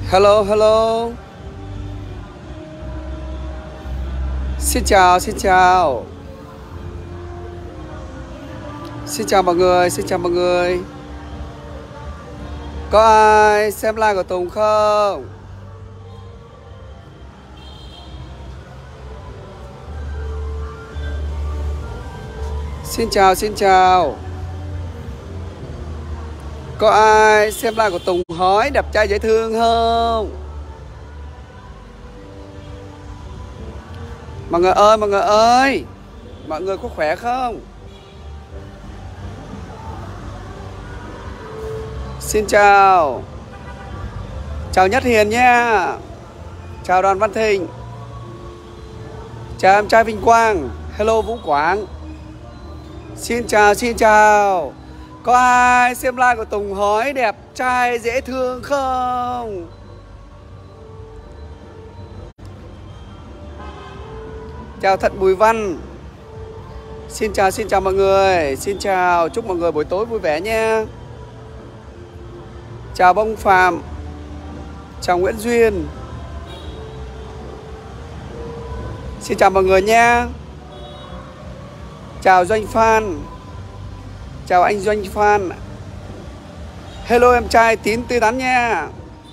Hello, hello. Xin chào, xin chào. Xin chào mọi người, xin chào mọi người. Có ai xem live của Tùng không? Xin chào, xin chào. Có ai xem live của Tùng hỏi đẹp trai dễ thương không? Mọi người ơi, mọi người ơi. Mọi người có khỏe không? Xin chào. Chào Nhất Hiền nha. Chào Đoàn Văn Thịnh. Chào em trai Vinh Quang. Hello Vũ Quảng. Xin chào, xin chào. Có ai xem live của Tùng hỏi đẹp trai dễ thương không? Chào Thận Bùi Văn. Xin chào mọi người. Xin chào, chúc mọi người buổi tối vui vẻ nha. Chào Bông Phạm. Chào Nguyễn Duyên. Xin chào mọi người nha. Chào Doanh Phan. Chào anh Doanh Phan. Hello em trai Tín tươi tắn nha.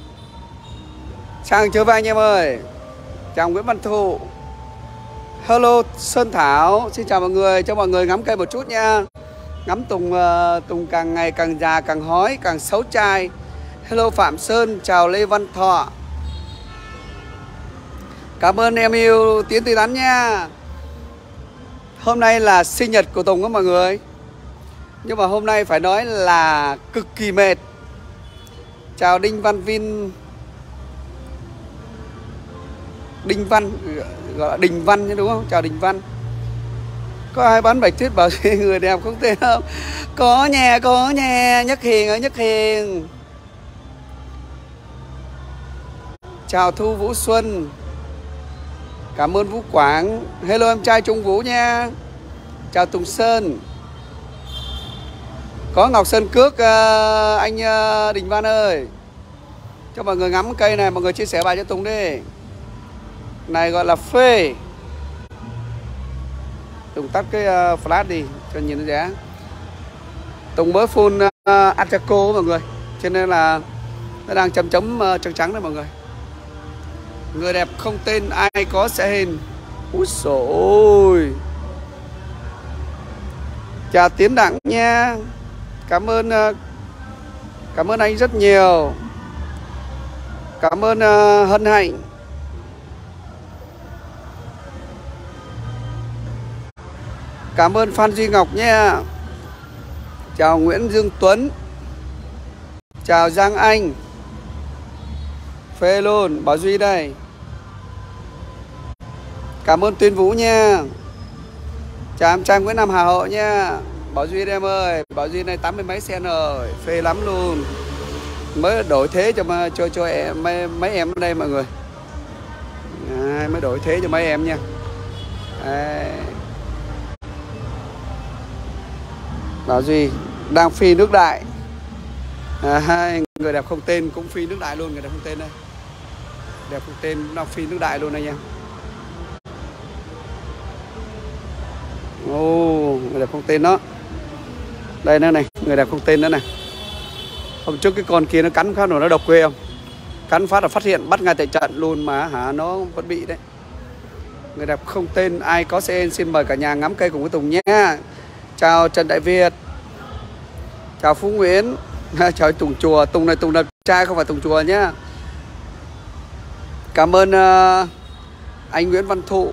Chào trở về anh em ơi. Chào Nguyễn Văn Thụ. Hello Sơn Thảo. Xin chào mọi người. Cho mọi người ngắm cây một chút nha. Ngắm Tùng càng ngày càng già, càng hói, càng xấu trai. Hello Phạm Sơn. Chào Lê Văn Thọ. Cảm ơn em yêu Tiến tươi tắn nha. Hôm nay là sinh nhật của Tùng đó mọi người. Nhưng mà hôm nay phải nói là cực kỳ mệt. Chào Đinh Văn Vin. Đinh Văn, gọi là Đình Văn chứ đúng không? Chào Đình Văn. Có ai bán bạch tuyết bảo người đẹp không tên không? Có nha. Nhất Hiền ở Nhất Hiền. Chào Thu Vũ Xuân. Cảm ơn Vũ Quảng. Hello em trai Trung Vũ nha. Chào Tùng Sơn. Có Ngọc Sơn Cước, anh Đình Văn ơi. Cho mọi người ngắm cây này, mọi người chia sẻ bài cho Tùng đi. Này gọi là phê. Tùng tắt cái flash đi cho nhìn nó giá. Tùng mới full Atraco mọi người. Cho nên là nó đang chấm trắng trắng đấy mọi người. Người đẹp không tên ai có sẽ hình. Úi dồi ôi. Chào Tiến Đặng nha. Cảm ơn anh rất nhiều. Cảm ơn Hân Hạnh. Cảm ơn Phan Duy Ngọc nha. Chào Nguyễn Dương Tuấn. Chào Giang Anh. Phê luôn, Bảo Duy đây. Cảm ơn Tuyên Vũ nha. Chào em trai Nguyễn Nam Hà Hội nha. Bảo Duy đây em ơi. Bảo Duy này 80 mấy sen rồi. Phê lắm luôn. Mới đổi thế cho em, mấy em ở đây mọi người. Mới đổi thế cho mấy em nha. Đấy. Bảo Duy đang phi nước đại. Người đẹp không tên cũng phi nước đại luôn. Người đẹp không tên đây. Đẹp không tên cũng đang phi nước đại luôn anh em. Người đẹp không tên đó. Đây nữa này, người đẹp không tên nữa này. Hôm trước cái con kia nó cắn phát rồi nó độc quê không? Cắn phát là phát hiện bắt ngay tại trận luôn mà nó vẫn bị đấy. Người đẹp không tên ai có xe xin mời cả nhà ngắm cây cùng với Tùng nhé. Chào Trần Đại Việt. Chào Phú Nguyễn. Chào Tùng Chùa. Tùng này Tùng đẹp trai không phải Tùng Chùa nhé. Cảm ơn anh Nguyễn Văn Thụ.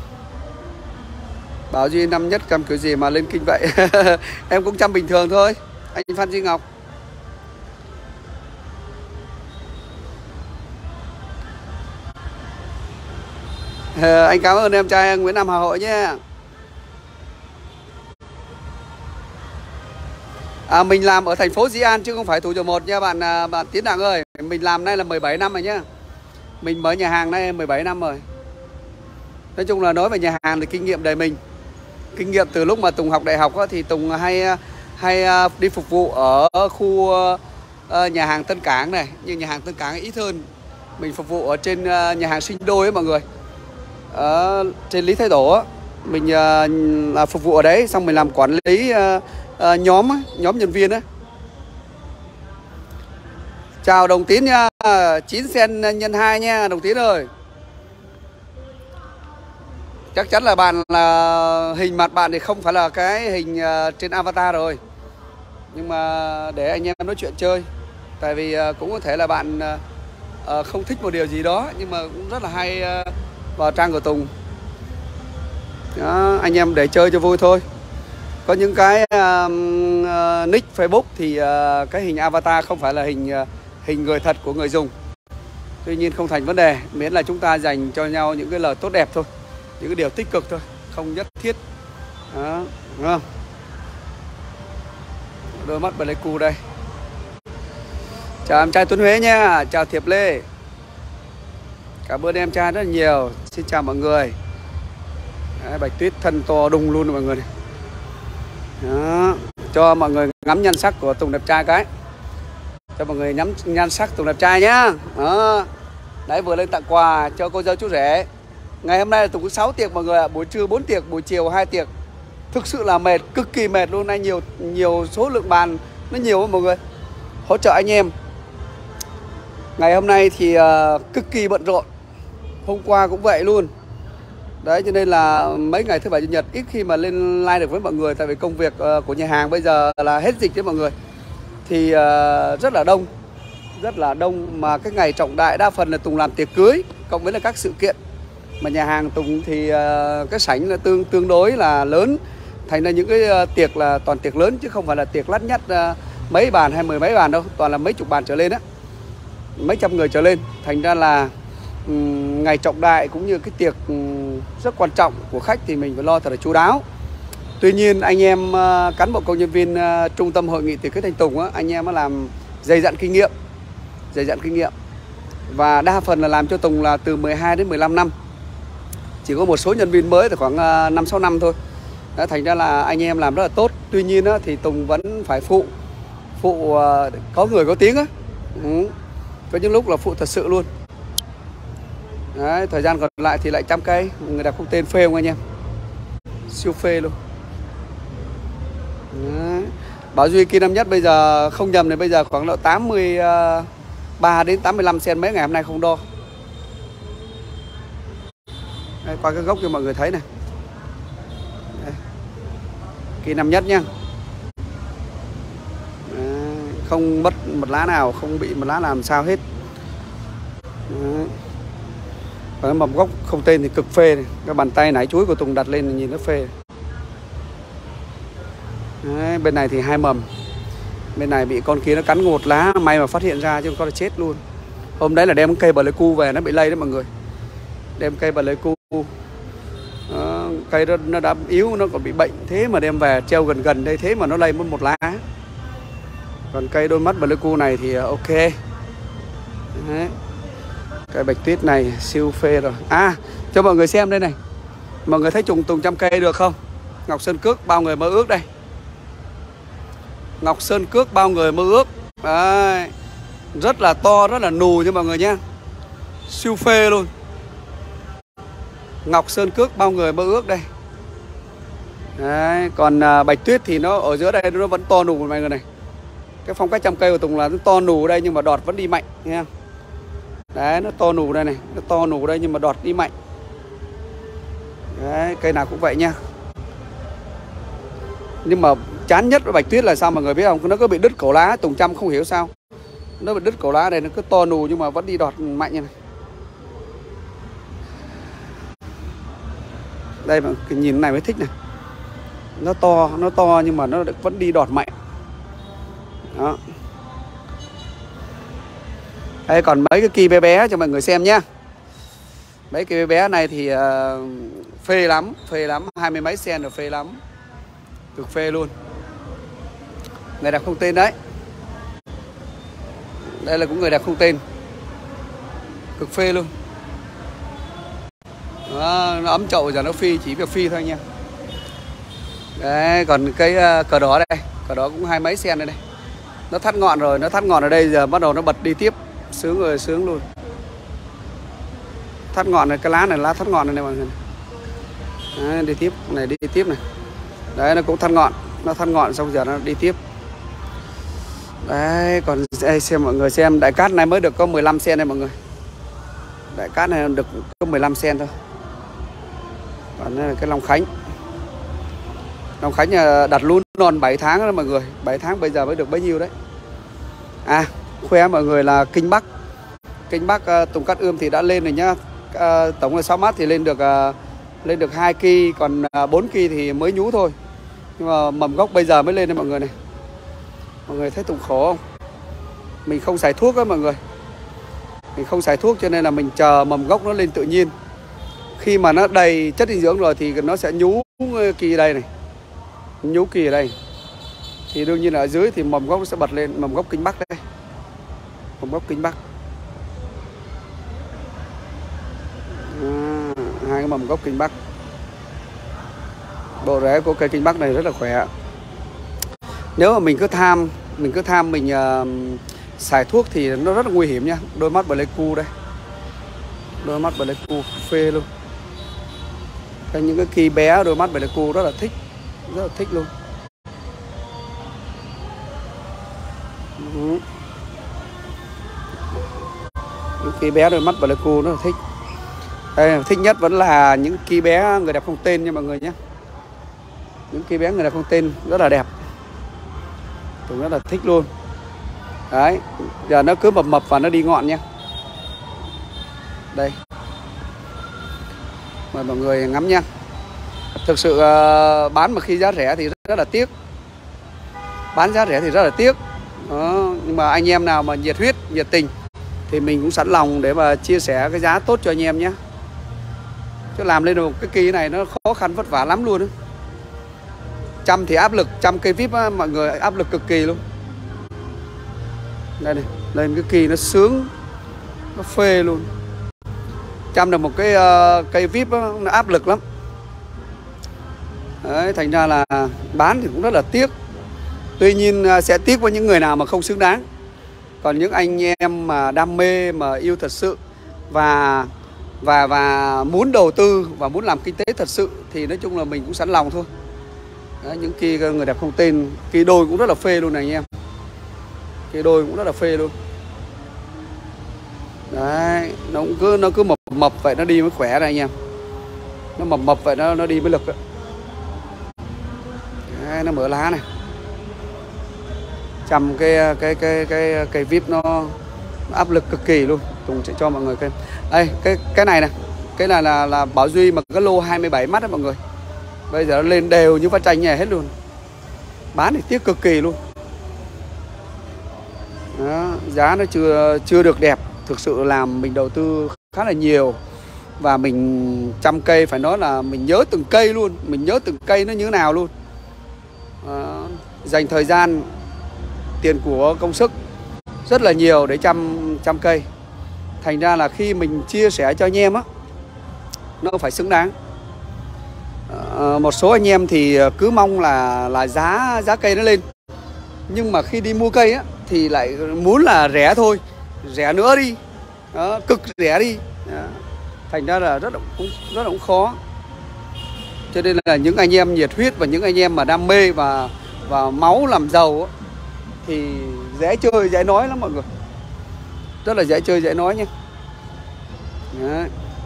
Bảo Duy năm nhất cầm kiểu gì mà lên kinh vậy? Em cũng chăm bình thường thôi. Anh Phan Duy Ngọc. Anh cảm ơn em trai Nguyễn Nam Hà Hội nhé. Mình làm ở thành phố Dĩ An chứ không phải Thủ Dầu Một nha bạn Tiến Đặng ơi. Mình làm nay là 17 năm rồi nhá. Mình mở nhà hàng nay 17 năm rồi. Nói chung là nói về nhà hàng thì kinh nghiệm đời mình. Kinh nghiệm từ lúc mà Tùng học đại học á, thì Tùng hay đi phục vụ ở khu nhà hàng Tân Cảng này. Nhưng nhà hàng Tân Cảng ít hơn. Mình phục vụ ở trên nhà hàng Sinh Đôi ấy mọi người, ở trên Lý Thái Tổ á. Mình là phục vụ ở đấy, xong mình làm quản lý nhóm nhân viên ấy. Chào đồng Tín nha, 9 sen nhân 2 nha đồng Tín ơi. Chắc chắn là bạn là hình mặt bạn thì không phải là cái hình trên avatar rồi. Nhưng mà để anh em nói chuyện chơi. Tại vì cũng có thể là bạn không thích một điều gì đó, nhưng mà cũng rất là hay vào trang của Tùng. Đó, anh em để chơi cho vui thôi. Có những cái nick Facebook thì cái hình avatar không phải là hình người thật của người dùng. Tuy nhiên không thành vấn đề, miễn là chúng ta dành cho nhau những cái lời tốt đẹp thôi, những cái điều tích cực thôi, không nhất thiết. Đó, đúng không? Đôi mắt Pleiku đây. Chào em trai Tuấn Huế nha, chào Thiệp Lê. Cảm ơn em trai rất là nhiều. Xin chào mọi người. Đấy, Bạch Tuyết thân to đùng luôn mọi người này. Đó, cho mọi người ngắm nhan sắc của Tùng đẹp trai cái. Cho mọi người ngắm nhan sắc Tùng đẹp trai nhá. Đó. Đấy, vừa lên tặng quà cho cô dâu chú rể. Ngày hôm nay là Tùng có 6 tiệc mọi người ạ. Buổi trưa 4 tiệc, buổi chiều 2 tiệc. Thực sự là mệt, cực kỳ mệt luôn. Nay nhiều số lượng bàn nó nhiều lắm mọi người. Hỗ trợ anh em. Ngày hôm nay thì cực kỳ bận rộn. Hôm qua cũng vậy luôn. Đấy, cho nên là mấy ngày thứ bảy chủ nhật ít khi mà lên live được với mọi người. Tại vì công việc của nhà hàng bây giờ là hết dịch đấy mọi người. Thì rất là đông. Rất là đông. Mà cái ngày trọng đại đa phần là Tùng làm tiệc cưới, cộng với là các sự kiện. Mà nhà hàng Tùng thì cái sảnh là tương đối là lớn. Thành ra những cái tiệc là toàn tiệc lớn, chứ không phải là tiệc lắt nhắt mấy bàn hay mười mấy bàn đâu. Toàn là mấy chục bàn trở lên á, mấy trăm người trở lên. Thành ra là ngày trọng đại cũng như cái tiệc rất quan trọng của khách thì mình phải lo thật là chu đáo. Tuy nhiên anh em cán bộ công nhân viên trung tâm hội nghị tiệc cưới Thanh Tùng á, anh em làm dày dặn kinh nghiệm. Và đa phần là làm cho Tùng là từ 12 đến 15 năm. Chỉ có một số nhân viên mới thì khoảng 5-6 năm thôi. Đó, thành ra là anh em làm rất là tốt. Tuy nhiên á, thì Tùng vẫn phải phụ có người có tiếng á. Có những lúc là phụ thật sự luôn. Đấy, thời gian còn lại thì lại chăm cây. Người đẹp không tên, phê không anh em? Siêu phê luôn. Đấy. Bảo Duy Kim Năm Nhất bây giờ không nhầm thì bây giờ khoảng độ 83 đến 85 cm mấy ngày hôm nay không đo. Đây, qua cái gốc cho mọi người thấy này. Đây. Kim Năm Nhất nha. Đấy. Không mất một lá nào, không bị một lá làm sao hết. Đấy. Và cái mầm gốc không tên thì cực phê này. Cái bàn tay nải chuối của Tùng đặt lên nhìn nó phê. Đấy, bên này thì 2 mầm. Bên này bị con kia nó cắn một lá, may mà phát hiện ra chứ không có là chết luôn. Hôm đấy là đem cây Pleiku về nó bị lây đấy mọi người. Đem cây Pleiku, cây nó đã yếu, nó còn bị bệnh, thế mà đem về treo gần đây, thế mà nó lây mất một lá. Còn cây đôi mắt Pleiku này thì ok. Đấy. Cây Bạch Tuyết này siêu phê rồi. À, cho mọi người xem đây này. Mọi người thấy Tùng chăm cây được không? Ngọc Sơn Cước bao người mơ ước đây. Ngọc Sơn Cước bao người mơ ước. Đấy. Rất là to, rất là nù nha mọi người nhé. Siêu phê luôn. Ngọc Sơn Cước bao người mơ ước đây. Đấy. Còn Bạch Tuyết thì nó ở giữa đây nó vẫn to nù mọi người này. Cái phong cách chăm cây của Tùng là nó to nù ở đây nhưng mà đọt vẫn đi mạnh nha. Đấy, nó to nù đây này. Nó to nù đây nhưng mà đọt đi mạnh. Đấy, cây nào cũng vậy nha. Nhưng mà chán nhất với Bạch Tuyết là sao mọi người biết không? Nó có bị đứt cổ lá, Tùng chăm không hiểu sao. Nó bị đứt cổ lá đây, nó cứ to nù nhưng mà vẫn đi đọt mạnh như này. Đây mà nhìn này mới thích này. Nó to nhưng mà nó vẫn đi đọt mạnh. Đó. Đây, còn mấy cái kỳ bé bé cho mọi người xem nhá. Mấy cái bé bé này thì phê lắm, 20 mấy sen rồi, phê lắm. Cực phê luôn. Người đẹp không tên đấy. Đây là cũng người đẹp không tên. Cực phê luôn. Đó, nó ấm chậu giờ nó phi, chỉ việc phi thôi nha. Đấy, còn cái cờ đỏ đây. Cờ đỏ cũng 20 mấy sen đây. Nó thắt ngọn rồi, nó thắt ngọn ở đây, giờ bắt đầu nó bật đi tiếp. Sướng rồi, sướng luôn. thắt ngọn này, cái lá này lá thắt ngọn này, này mọi người. Đấy, đi tiếp này, đi tiếp này. Đấy, nó cũng thắt ngọn, nó thắt ngọn xong giờ nó đi tiếp. Đấy, còn đây, xem mọi người xem, đại cát này mới được có 15 cm này mọi người. Đại cát này được có 15 cm thôi. Còn đây là cái Long Khánh. Long Khánh đặt luôn non 7 tháng đó mọi người. 7 tháng bây giờ mới được bấy nhiêu đấy. À, khoe mọi người là Kinh Bắc. Kinh Bắc Tùng Cát Ươm thì đã lên rồi nhá. Tổng là 6 mát thì lên được 2 ki, còn 4 ki thì mới nhú thôi. Nhưng mà mầm gốc bây giờ mới lên đây mọi người này. Mọi người thấy Tùng khổ không? Mình không xài thuốc á mọi người. Mình không xài thuốc cho nên là mình chờ mầm gốc nó lên tự nhiên. Khi mà nó đầy chất dinh dưỡng rồi thì nó sẽ nhú kỳ đây này. Nhú kỳ ở đây. Thì đương nhiên là ở dưới thì mầm gốc nó sẽ bật lên, mầm gốc Kinh Bắc đây. Mầm gốc Kinh Bắc. Hai cái mầm gốc Kinh Bắc. Bộ rễ của cây Kinh Bắc này rất là khỏe. Nếu mà mình cứ tham mình xài thuốc thì nó rất là nguy hiểm nha. Đôi mắt Pleiku đây. Đôi mắt Pleiku phê luôn. Những cái kỳ bé đôi mắt Pleiku rất là thích luôn. Những kỳ bé đôi mắt Pleiku rất là thích. Đây, thích nhất vẫn là những kỳ bé người đẹp không tên nha mọi người nhé. Những kỳ bé người đẹp không tên rất là đẹp. Tôi rất là thích luôn. Đấy, giờ nó cứ mập và nó đi ngọn nha. Đây. Mời mọi người ngắm nha. Thực sự bán mà khi giá rẻ thì rất là tiếc. Bán giá rẻ thì rất là tiếc. Đó, nhưng mà anh em nào mà nhiệt huyết, nhiệt tình thì mình cũng sẵn lòng để mà chia sẻ cái giá tốt cho anh em nhé. Chứ làm lên được cái kỳ này nó khó khăn vất vả lắm luôn đó. Chăm thì áp lực, chăm cây vip á, mọi người áp lực cực kỳ luôn. Đây này, lên cái kỳ nó sướng, nó phê luôn. Chăm được một cái cây vip á, nó áp lực lắm. Đấy, thành ra là bán thì cũng rất là tiếc. Tuy nhiên sẽ tiếc với những người nào mà không xứng đáng. Còn những anh em mà đam mê, mà yêu thật sự và muốn đầu tư và muốn làm kinh tế thật sự thì nói chung là mình cũng sẵn lòng thôi. Đấy, những kỳ người đẹp không tên, kỳ đôi cũng rất là phê luôn này anh em. Kỳ đôi cũng rất là phê luôn. Đấy, nó cứ mập vậy nó đi mới khỏe này anh em. Nó mập vậy nó đi mới lực đó. Đấy, nó mở lá này. Chăm cái vip nó áp lực cực kỳ luôn. Tùng sẽ cho mọi người xem. Đây, cái này là Bảo Duy mà cái lô 27 mắt đó mọi người. Bây giờ nó lên đều như phát chanh nhà hết luôn. Bán thì tiếc cực kỳ luôn. Đó, giá nó chưa được đẹp. Thực sự làm mình đầu tư khá là nhiều. Và mình chăm cây phải nói là mình nhớ từng cây luôn. Mình nhớ từng cây nó như thế nào luôn. Dành thời gian, tiền của, công sức rất là nhiều để chăm cây. Thành ra là khi mình chia sẻ cho anh em á, nó phải xứng đáng. Một số anh em thì cứ mong là giá cây nó lên. Nhưng mà khi đi mua cây á thì lại muốn là rẻ thôi, rẻ nữa đi. Đó, cực rẻ đi. Đó. Thành ra là rất là khó. Cho nên là những anh em nhiệt huyết và những anh em mà đam mê và máu làm giàu á, thì dễ chơi, dễ nói lắm mọi người. Rất là dễ chơi, dễ nói nhé. Đấy.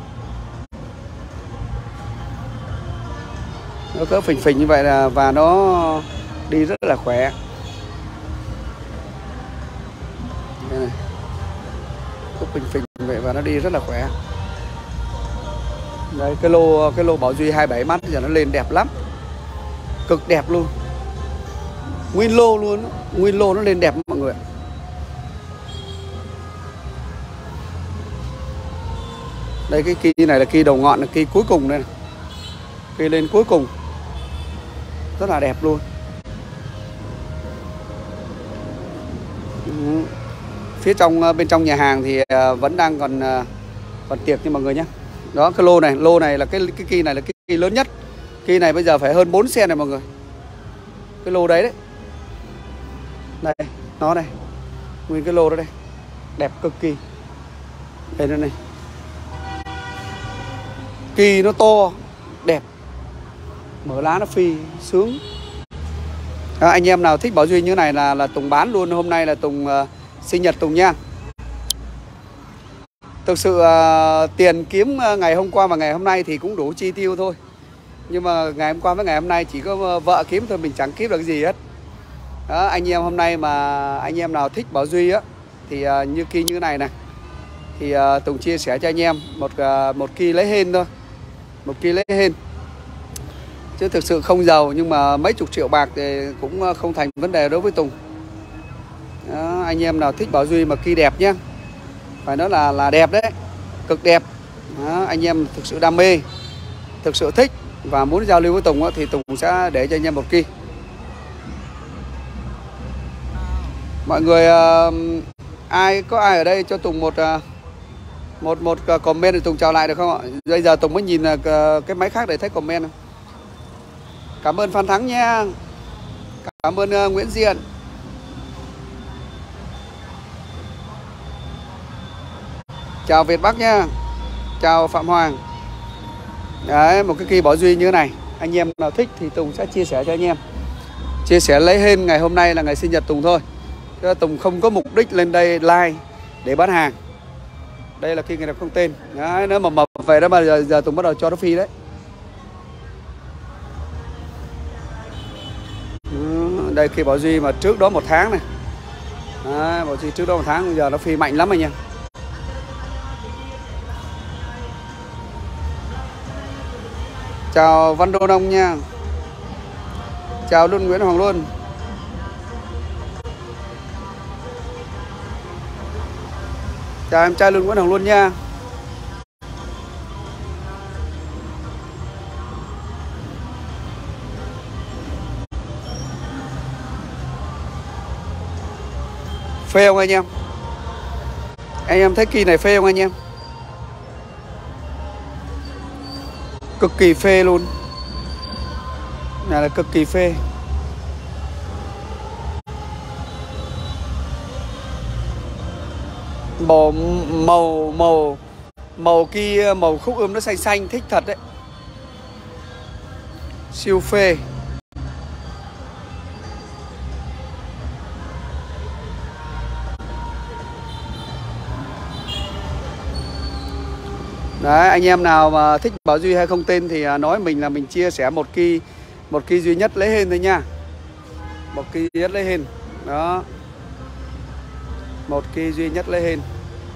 Nó cứ phình như vậy là và nó đi rất là khỏe. Đây này. Cứ phình vậy và nó đi rất là khỏe. Đấy, cái lô Bảo Duy 27 mắt giờ nó lên đẹp lắm. Cực đẹp luôn. Nguyên lô luôn, nguyên lô nó lên đẹp mọi người. Đây cái kỳ này là kỳ đầu ngọn, là kỳ cuối cùng đây này. Kỳ lên cuối cùng. Rất là đẹp luôn. Phía bên trong nhà hàng thì vẫn đang còn tiệc nha mọi người nhé. Đó, cái lô này là cái kỳ này là cái kỳ lớn nhất. Kỳ này bây giờ phải hơn 4 cm này mọi người. Cái lô đấy đấy. Đây, nó đây. Nguyên cái lô đó đây. Đẹp cực kỳ. Đây nó này. kỳ nó to, đẹp, mở lá nó phi sướng. Anh em nào thích Bảo Duy như này là Tùng bán luôn. Hôm nay là Tùng sinh nhật Tùng nha. Thực sự tiền kiếm ngày hôm qua và ngày hôm nay thì cũng đủ chi tiêu thôi. Nhưng mà ngày hôm qua với ngày hôm nay chỉ có vợ kiếm thôi, mình chẳng kiếm được cái gì hết. Đó, anh em hôm nay mà anh em nào thích Bảo Duy á thì như kia như này này thì Tùng chia sẻ cho anh em một kỳ lấy hên thôi, một kỳ lấy hên, chứ thực sự không giàu, nhưng mà mấy chục triệu bạc thì cũng không thành vấn đề đối với Tùng. Đó, anh em nào thích Bảo Duy mà kỳ đẹp nhé, phải nói là đẹp đấy, cực đẹp. Đó, anh em thực sự đam mê, thực sự thích và muốn giao lưu với Tùng thì Tùng sẽ để cho anh em một kỳ. Mọi người có ai ở đây cho Tùng một comment để Tùng chào lại được không ạ? Bây giờ Tùng mới nhìn cái máy khác để thấy comment không? Cảm ơn Phan Thắng nha. Cảm ơn Nguyễn Diện. Chào Việt Bắc nha. Chào Phạm Hoàng. Đấy, một cái kỳ Bảo Duy như thế này, anh em nào thích thì Tùng sẽ chia sẻ cho anh em. Chia sẻ lấy hên ngày hôm nay là ngày sinh nhật Tùng thôi. Chứ Tùng không có mục đích lên đây like để bán hàng. Đây là kỳ người đẹp không tên. Đấy, nếu mà mập về đó mà giờ Tùng bắt đầu cho nó phi đấy. Đây kỳ Bảo Duy mà trước đó 1 tháng này. Đấy, Bảo Duy trước đó 1 tháng, giờ nó phi mạnh lắm anh nha. Chào Văn Đô Đông nha. Chào Luân Nguyễn Hoàng Luân. Chào em trai Luân Nguyễn Hoàng Luân nha. Phê không anh em? Anh em thấy kỳ này phê không anh em? Cực kỳ phê luôn. Này là cực kỳ phê. Màu kia, màu khúc nó xanh xanh, thích thật đấy. Siêu phê. Đấy, anh em nào mà thích Bảo Duy hay không tên thì nói mình là mình chia sẻ một kỳ duy nhất lấy hên thôi nha. Một kỳ duy nhất lấy hên. Đó. Một kỳ duy nhất lấy hên.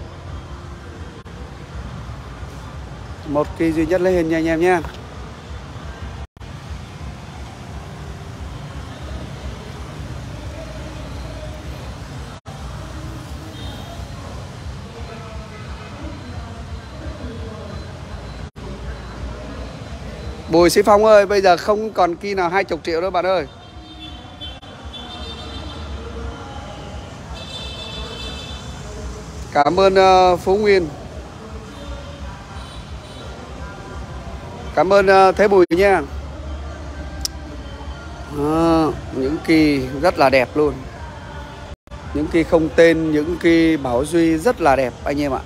Một kỳ duy nhất lấy hên nha anh em nha. Bùi Sĩ Phong ơi, bây giờ không còn kỳ nào 20 triệu đâu bạn ơi. Cảm ơn Phú Nguyên. Cảm ơn Thế Bùi nha. Những kỳ rất là đẹp luôn. Những kỳ không tên, những kỳ Bảo Duy rất là đẹp anh em ạ.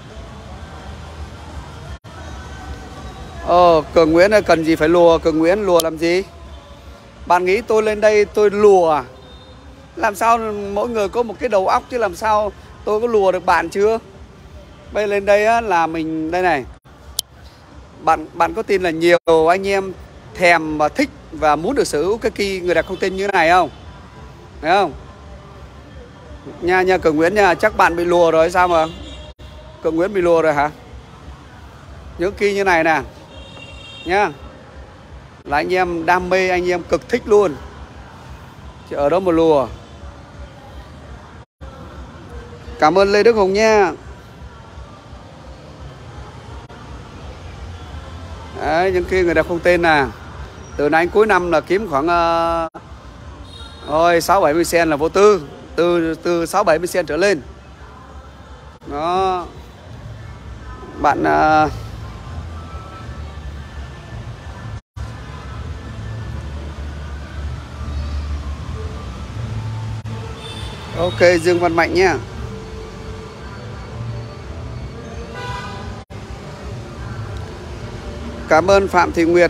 Cường Nguyễn ơi, cần gì phải lùa? Cường Nguyễn lùa làm gì? Bạn nghĩ tôi lên đây tôi lùa à? Làm sao mỗi người có một cái đầu óc chứ làm sao tôi có lùa được bạn chưa? Bây lên đây á, là mình đây này. Bạn có tin là nhiều anh em thèm và thích và muốn được sở hữu cái kỳ người đẹp không tên như thế này không? Thấy không? Nha Cường Nguyễn nha, chắc bạn bị lùa rồi sao mà? Cường Nguyễn bị lùa rồi hả? Những kỳ như này nè nhá, là anh em đam mê, anh em cực thích luôn chứ ở đó mà lùa. Cảm ơn Lê Đức Hùng nha. Đấy, những kia người đẹp không tên nè. Từ nay cuối năm là kiếm khoảng 6-70 sen là vô tư. Từ 6-70 sen trở lên. Đó. Bạn ok, Dương Văn Mạnh nha. Cảm ơn Phạm Thị Nguyệt.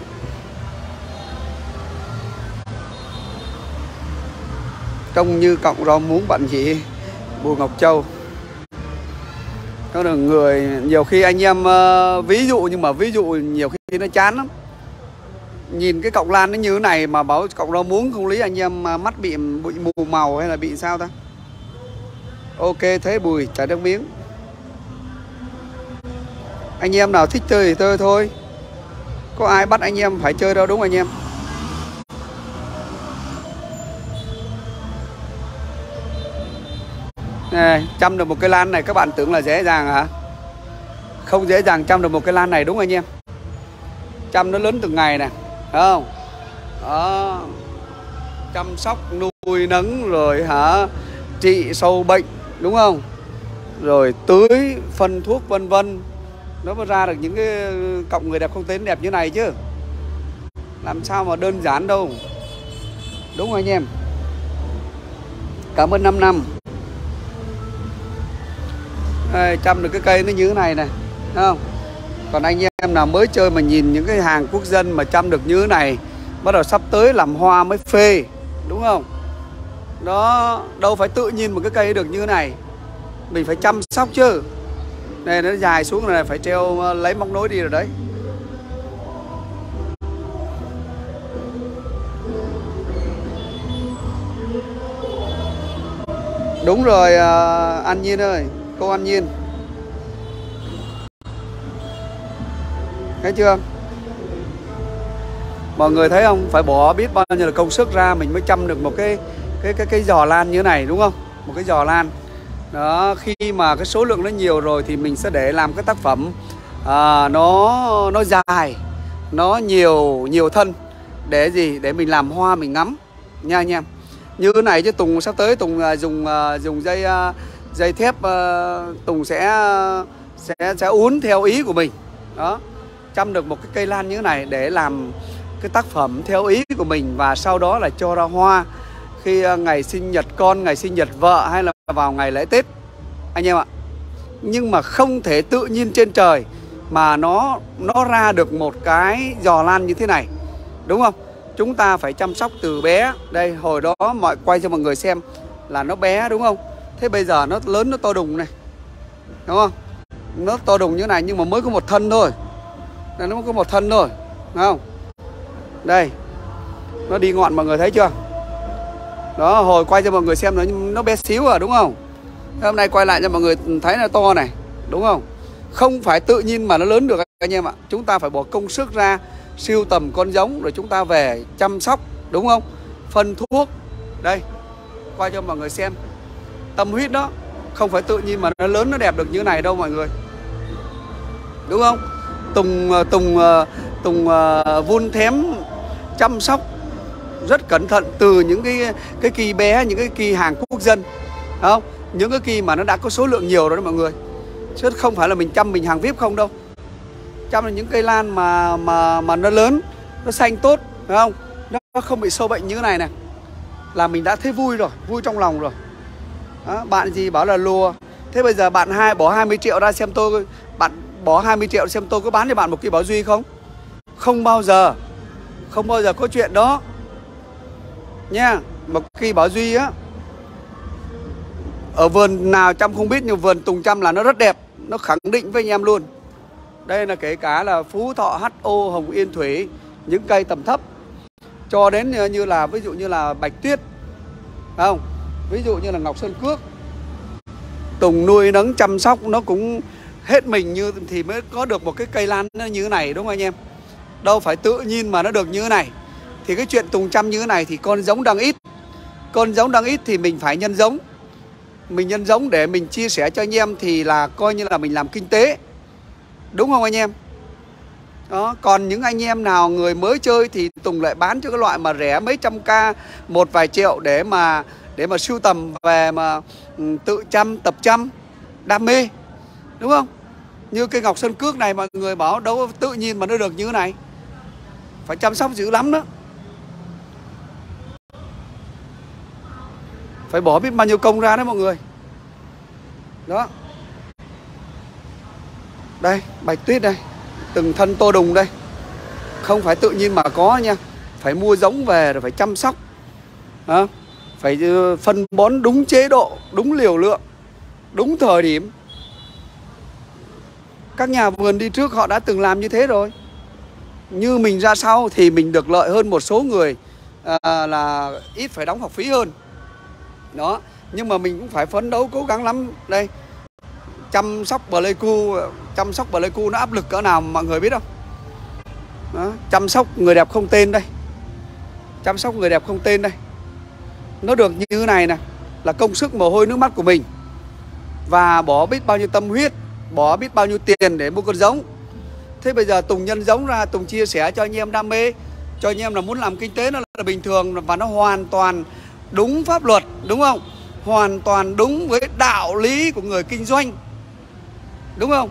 Trông như cọng rau muống bạn chị Bùi Ngọc Châu. Đó là người nhiều khi anh em ví dụ, nhưng mà ví dụ nhiều khi nó chán lắm. Nhìn cái cọng lan nó như thế này mà bảo cọng rau muống không lý, anh em mắt bị mù màu hay là bị sao ta? Ok thế Bùi chả nước miếng. Anh em nào thích chơi thì chơi thôi, có ai bắt anh em phải chơi đâu, đúng anh em. Này, chăm được một cây lan này các bạn tưởng là dễ dàng hả? Không dễ dàng chăm được một cây lan này, đúng anh em. Chăm nó lớn từng ngày nè, thấy không? Đó. Chăm sóc nuôi nấng rồi trị sâu bệnh, đúng không? Rồi tưới phân thuốc vân vân, nó mới ra được những cái cọng người đẹp không tên đẹp như này chứ. Làm sao mà đơn giản đâu, đúng không anh em? Cảm ơn 5 năm. Đây, chăm được cái cây nó như thế này này, thấy không? Còn anh em nào mới chơi mà nhìn những cái hàng quốc dân mà chăm được như thế này, bắt đầu sắp tới làm hoa mới phê, đúng không? Đó, đâu phải tự nhiên một cái cây được như thế này, mình phải chăm sóc chứ. Này nó dài xuống này, phải treo lấy móc nối đi rồi đấy. Đúng rồi An Nhiên ơi, cô An Nhiên. Thấy chưa? Mọi người thấy không? Phải bỏ biết bao nhiêu là công sức ra mình mới chăm được một cái giò lan như thế này, đúng không? Một cái giò lan. Đó, khi mà cái số lượng nó nhiều rồi thì mình sẽ để làm cái tác phẩm nó dài, nó nhiều thân, để gì? Để mình làm hoa mình ngắm nha anh em. Như thế này chứ Tùng sắp tới Tùng dùng dây thép, Tùng sẽ uốn theo ý của mình. Đó, chăm được một cái cây lan như thế này để làm cái tác phẩm theo ý của mình, và sau đó là cho ra hoa khi ngày sinh nhật con, ngày sinh nhật vợ, hay là vào ngày lễ Tết anh em ạ. Nhưng mà không thể tự nhiên trên trời mà nó ra được một cái giò lan như thế này, đúng không? Chúng ta phải chăm sóc từ bé. Đây, hồi đó quay cho mọi người xem là nó bé, đúng không? Thế bây giờ nó lớn, nó to đùng này, đúng không? Nó to đùng như thế này nhưng mà mới có một thân thôi. Đây, nó mới có một thân thôi, đúng không? Đây, nó đi ngọn, mọi người thấy chưa? Đó, hồi quay cho mọi người xem nó bé xíu à, đúng không? Hôm nay quay lại cho mọi người thấy là to này, đúng không? Không phải tự nhiên mà nó lớn được anh em ạ. Chúng ta phải bỏ công sức ra, sưu tầm con giống, rồi chúng ta về chăm sóc, đúng không? Phân thuốc. Đây, quay cho mọi người xem. Tâm huyết đó, không phải tự nhiên mà nó lớn nó đẹp được như này đâu mọi người, đúng không? Tùng vun thém chăm sóc rất cẩn thận từ những cái kỳ bé, những cái kỳ hàng quốc dân, không? Những cái kỳ mà nó đã có số lượng nhiều rồi đó mọi người, chứ không phải là mình chăm mình hàng VIP không đâu. Chăm là những cây lan mà nó lớn, nó xanh tốt, phải không? Nó không bị sâu bệnh như thế này này, là mình đã thấy vui rồi, vui trong lòng rồi. Đó, bạn gì bảo là lùa. Thế bây giờ bạn bỏ 20 triệu ra xem tôi, bạn bỏ 20 triệu xem tôi có bán cho bạn một cây Bảo Duy không? Không bao giờ. Không bao giờ có chuyện đó nha. Một cây Bảo Duy á, ở vườn nào chăm không biết, nhưng vườn Tùng chăm là nó rất đẹp. Nó khẳng định với anh em luôn. Đây là kể cả là Phú Thọ, HO, Hồng Yên, Thủy, những cây tầm thấp, cho đến như là ví dụ như là Bạch Tuyết, không? Ví dụ như là Ngọc Sơn Cước, Tùng nuôi nấng chăm sóc nó cũng hết mình như thì mới có được một cái cây lan nó như thế này, đúng không anh em? Đâu phải tự nhiên mà nó được như thế này. Thì cái chuyện Tùng chăm như thế này thì con giống đang ít. Con giống đang ít thì mình phải nhân giống. Mình nhân giống để mình chia sẻ cho anh em thì là coi như là mình làm kinh tế, đúng không anh em? Đó, còn những anh em nào người mới chơi thì Tùng lại bán cho cái loại mà rẻ mấy trăm k, một vài triệu để mà sưu tầm về mà tự chăm, tập chăm, đam mê, đúng không? Như cây Ngọc Sơn Cước này mọi người bảo đâu tự nhiên mà nó được như thế này, phải chăm sóc dữ lắm đó, phải bỏ biết bao nhiêu công ra đấy mọi người. Đó, đây Bạch Tuyết đây, từng thân to đùng đây, Không phải tự nhiên mà có nha. Phải mua giống về rồi phải chăm sóc, phải phân bón đúng chế độ, đúng liều lượng, đúng thời điểm. Các nhà vườn đi trước họ đã từng làm như thế rồi. Như mình ra sau thì mình được lợi hơn một số người là ít phải đóng học phí hơn. Đó, nhưng mà mình cũng phải phấn đấu cố gắng lắm. Đây, chăm sóc Pleiku nó áp lực cỡ nào mọi người biết không? Đó, chăm sóc người đẹp không tên đây. Chăm sóc người đẹp không tên đây. Nó được như thế này nè, là công sức mồ hôi nước mắt của mình. Và bỏ biết bao nhiêu tâm huyết, bỏ biết bao nhiêu tiền để mua con giống. Thế bây giờ Tùng nhân giống ra, Tùng chia sẻ cho anh em đam mê, cho anh em là muốn làm kinh tế nó là bình thường. Và nó hoàn toàn đúng pháp luật, đúng không? Hoàn toàn đúng với đạo lý của người kinh doanh, đúng không?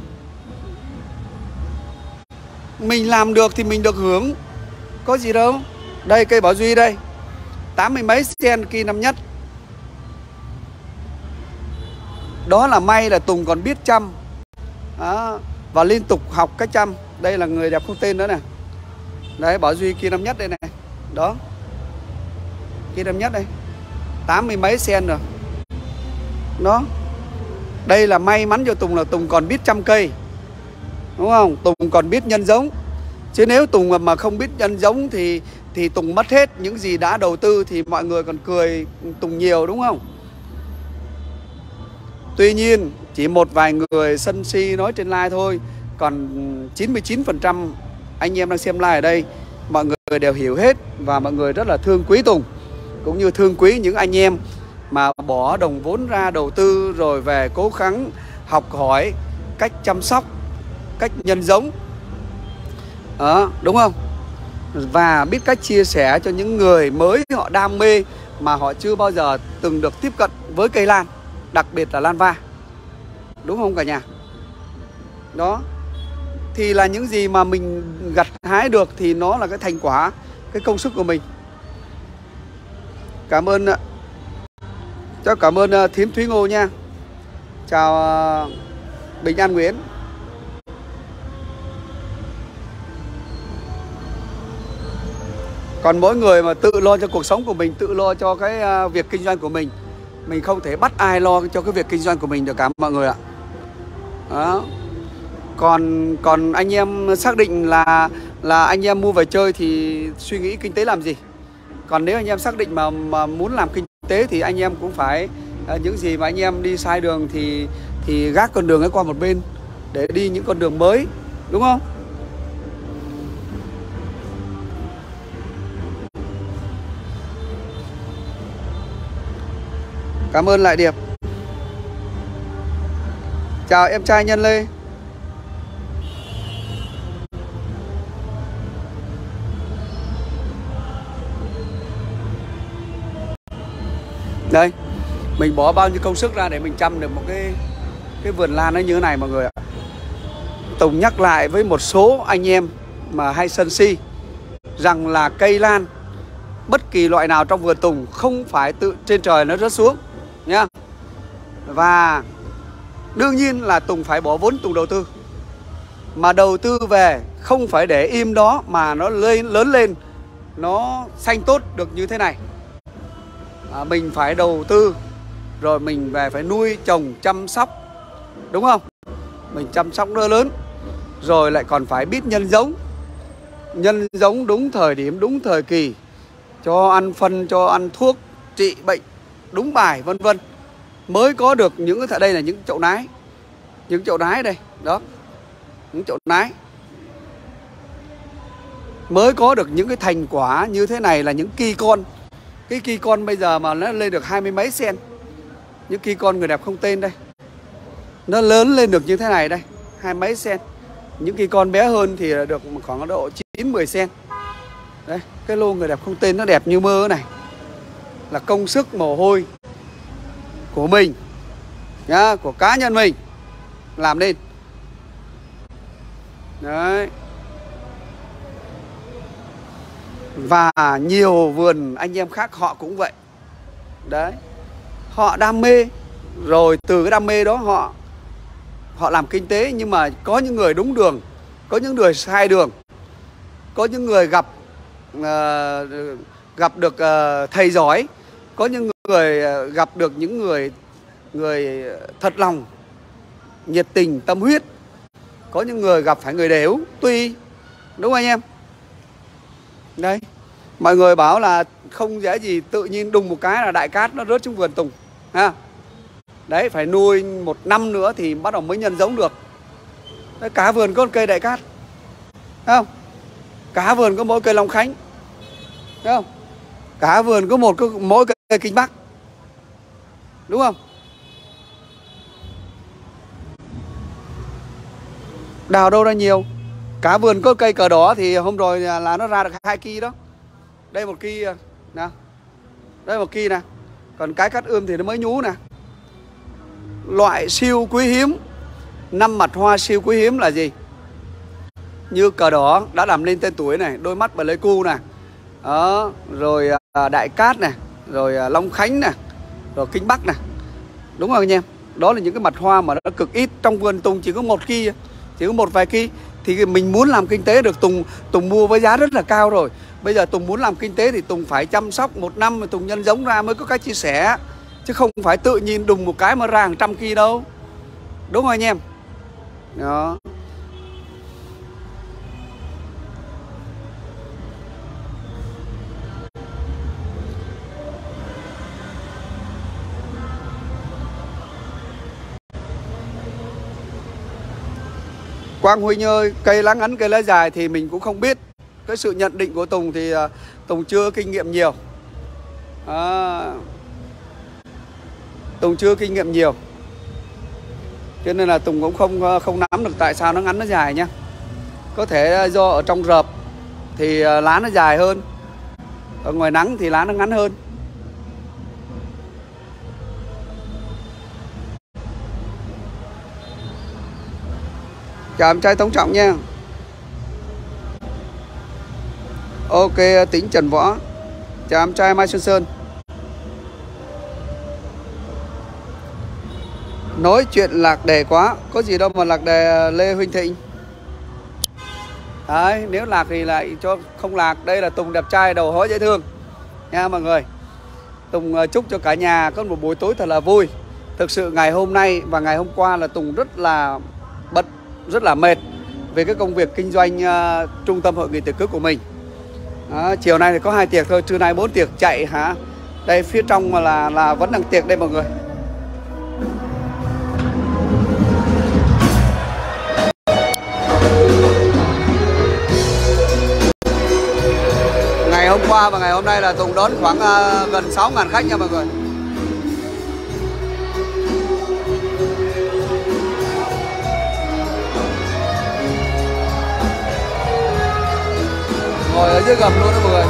Mình làm được thì mình được hưởng, có gì đâu. Đây cây Bảo Duy đây, 80 mấy sen kỳ năm nhất. Đó là may là Tùng còn biết chăm và liên tục học cách chăm. Đây là người đẹp không tên nữa nè. Đấy, Bảo Duy kia năm nhất đây này. Đó, kia năm nhất đây, 80 mấy sen rồi. Đó, đây là may mắn cho Tùng là Tùng còn biết chăm cây, đúng không? Tùng còn biết nhân giống. Chứ nếu Tùng mà không biết nhân giống thì Tùng mất hết những gì đã đầu tư, thì mọi người còn cười Tùng nhiều, đúng không? Tuy nhiên chỉ một vài người sân si nói trên live thôi. Còn 99% anh em đang xem live ở đây, mọi người đều hiểu hết. Và mọi người rất là thương quý Tùng, cũng như thương quý những anh em mà bỏ đồng vốn ra đầu tư, rồi về cố gắng học hỏi cách chăm sóc, cách nhân giống, đúng không? Và biết cách chia sẻ cho những người mới họ đam mê mà họ chưa bao giờ từng được tiếp cận với cây lan, đặc biệt là lan va, đúng không cả nhà? Đó, thì là những gì mà mình gặt hái được thì nó là cái thành quả, cái công sức của mình. Cảm ơn, cháu cảm ơn Thím Thúy Ngô nha. Chào Bình An Nguyễn. Còn mỗi người mà tự lo cho cuộc sống của mình, tự lo cho cái việc kinh doanh của mình. Mình không thể bắt ai lo cho cái việc kinh doanh của mình được cả mọi người ạ. Đó. Còn anh em xác định là anh em mua về chơi thì suy nghĩ kinh tế làm gì. Còn nếu anh em xác định mà muốn làm kinh tế thì anh em cũng phải những gì mà anh em đi sai đường thì gác con đường ấy qua một bên để đi những con đường mới, đúng không? Cảm ơn Lại Điệp. Chào em trai Nhân Lê. Đây, mình bỏ bao nhiêu công sức ra để mình chăm được một cái vườn lan nó như thế này mọi người ạ. Tùng nhắc lại với một số anh em mà hay sân si rằng là cây lan bất kỳ loại nào trong vườn Tùng không phải tự trên trời nó rớt xuống nhá. Và đương nhiên là Tùng phải bỏ vốn Tùng đầu tư. Mà đầu tư về không phải để im đó mà nó lớn lên, nó xanh tốt được như thế này. Mình phải đầu tư, rồi mình về phải nuôi trồng chăm sóc, đúng không? Mình chăm sóc nó lớn, rồi lại còn phải biết nhân giống. Nhân giống đúng thời điểm, đúng thời kỳ, cho ăn phân, cho ăn thuốc, trị bệnh đúng bài, vân vân. Mới có được những cái, đây là những chậu nái. Những chậu nái đây, đó. Những chậu nái. Mới có được những cái thành quả như thế này là những ki con. Cái ki con bây giờ mà nó lên được 20 mấy sen. Những ki con người đẹp không tên đây. Nó lớn lên được như thế này đây, 20 mấy sen. Những ki con bé hơn thì được khoảng độ 9-10 sen. Đây, cái lô người đẹp không tên nó đẹp như mơ này. Là công sức mồ hôi của mình nhá, của cá nhân mình làm nên. Đấy. Và nhiều vườn anh em khác họ cũng vậy. Đấy. Họ đam mê, rồi từ cái đam mê đó họ làm kinh tế. Nhưng mà có những người đúng đường, có những người sai đường. có những người gặp được thầy giỏi, có những người gặp được những người thật lòng, nhiệt tình, tâm huyết, có những người gặp phải người đểu, tùy, đúng không anh em? Đấy, mọi người bảo là không dễ gì tự nhiên đùng một cái là đại cát nó rớt xuống vườn tùng ha. Đấy, phải nuôi 1 năm nữa thì bắt đầu mới nhân giống được. Đấy, cả vườn có một cây đại cát, thấy không? Cả vườn có mỗi cây long khánh, thấy không? Cả vườn có mỗi cây kinh bắc, đúng không? Đào đâu ra nhiều. Cả vườn có cây cờ đỏ thì hôm rồi là nó ra được 2 ki đó. Đây 1 ki nè. Đây 1 ki nè. Còn cái cát ươm thì nó mới nhú nè. Loại siêu quý hiếm, 5 mặt hoa siêu quý hiếm là gì? Như cờ đỏ đã làm nên tên tuổi này, đôi mắt Pleiku nè. Đó, rồi đại cát nè, rồi long khánh nè, rồi kinh bắc nè. Đúng không anh em? Đó là những cái mặt hoa mà nó cực ít. Trong vườn Tùng chỉ có 1 ki, chỉ có một vài ki. Thì mình muốn làm kinh tế được, Tùng mua với giá rất là cao rồi. Bây giờ Tùng muốn làm kinh tế thì Tùng phải chăm sóc 1 năm rồi Tùng nhân giống ra mới có cách chia sẻ. Chứ không phải tự nhiên đùng một cái mà ra hàng trăm ki đâu. Đúng không anh em? Đó. Quang Huynh ơi, cây lá ngắn cây lá dài thì mình cũng không biết. Cái sự nhận định của Tùng thì Tùng chưa kinh nghiệm nhiều. Tùng chưa kinh nghiệm nhiều, cho nên là Tùng cũng không nắm được tại sao nó ngắn nó dài nhá. Có thể do ở trong rợp thì lá nó dài hơn, ở ngoài nắng thì lá nó ngắn hơn. Chào em trai Tống Trọng nha. Ok, Tính Trần Võ. Chào em trai Mai Xuân Sơn. Nói chuyện lạc đề quá. Có gì đâu mà lạc đề Lê Huỳnh Thịnh. Đấy, nếu lạc thì lại cho không lạc. Đây là Tùng đẹp trai đầu hói dễ thương nha mọi người. Tùng chúc cho cả nhà có một buổi tối thật là vui. Thực sự ngày hôm nay và ngày hôm qua là Tùng rất là bận, rất là mệt về cái công việc kinh doanh trung tâm hội nghị tiệc cưới của mình. Chiều nay thì có 2 tiệc thôi, trưa nay 4 tiệc chạy hả. Đây phía trong mà là vẫn đang tiệc đây mọi người. Ngày hôm qua và ngày hôm nay là Tùng đón khoảng gần 6.000 khách nha mọi người. Ngồi ở dưới gầm luôn đó mọi người.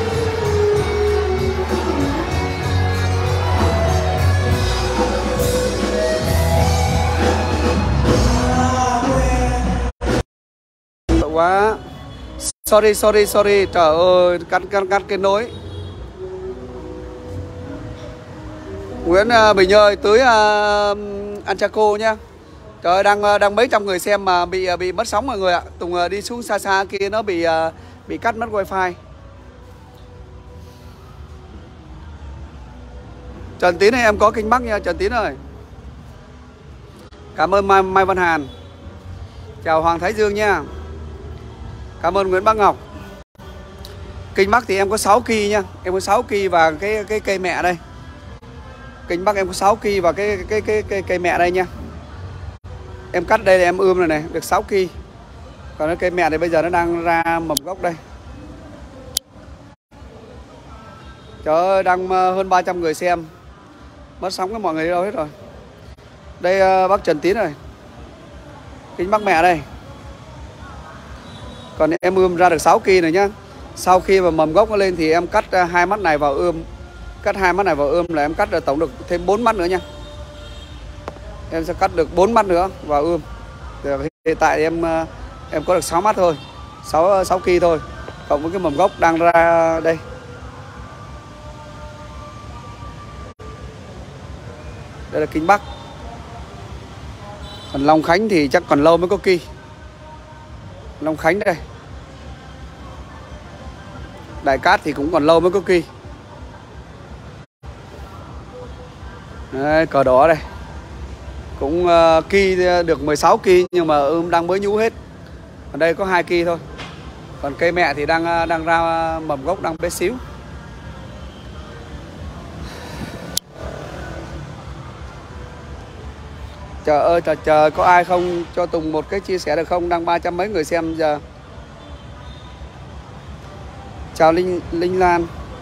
Quá. Sorry. Trời ơi, cắt cái nối. Nguyễn Bình ơi, tới ăn Chaco nhá. Trời ơi, đang mấy trăm người xem mà bị mất sóng mọi người ạ. Tùng đi xuống xa kia nó bị cắt mất wifi. Trần Tín ơi, em có kinh bắc nha Trần Tín ơi. Cảm ơn Mai Văn Hàn. Chào Hoàng Thái Dương nha. Cảm ơn Nguyễn Bắc Ngọc. Kinh bắc thì em có 6 ki nha. Em có 6 ki và cái cây mẹ đây. Kinh bắc em có 6 ki và cái cây mẹ đây nha. Em cắt đây là em ươm này được 6 ki. Còn cái cây mẹ thì bây giờ nó đang ra mầm gốc đây. Trời ơi, đang hơn 300 người xem. Mất sóng với mọi người đi đâu hết rồi. Đây bác Trần Tín rồi. Kinh bắc mẹ đây. Còn em ươm ra được 6 ki này nhá. Sau khi mà mầm gốc nó lên thì em cắt 2 mắt này vào ươm. Cắt 2 mắt này vào ươm là em cắt được tổng được thêm 4 mắt nữa nha. Em sẽ cắt được 4 mắt nữa vào ươm. Hiện tại em có được 6 mắt thôi. 6 ki thôi. Cộng với cái mầm gốc đang ra đây. Đây là kinh bắc. Còn Long Khánh thì chắc còn lâu mới có ki. Long Khánh đây. Đại cát thì cũng còn lâu mới có kỳ. Đấy, cờ đỏ đây cũng kỳ được 16 kỳ nhưng mà đang mới nhú hết. Ở đây có 2 kỳ thôi. Còn cây mẹ thì đang ra mầm gốc, đang bé xíu. Trời ơi trời, có ai không cho Tùng một cái chia sẻ được không? Đang 300 mấy người xem giờ. Chào Linh Lan.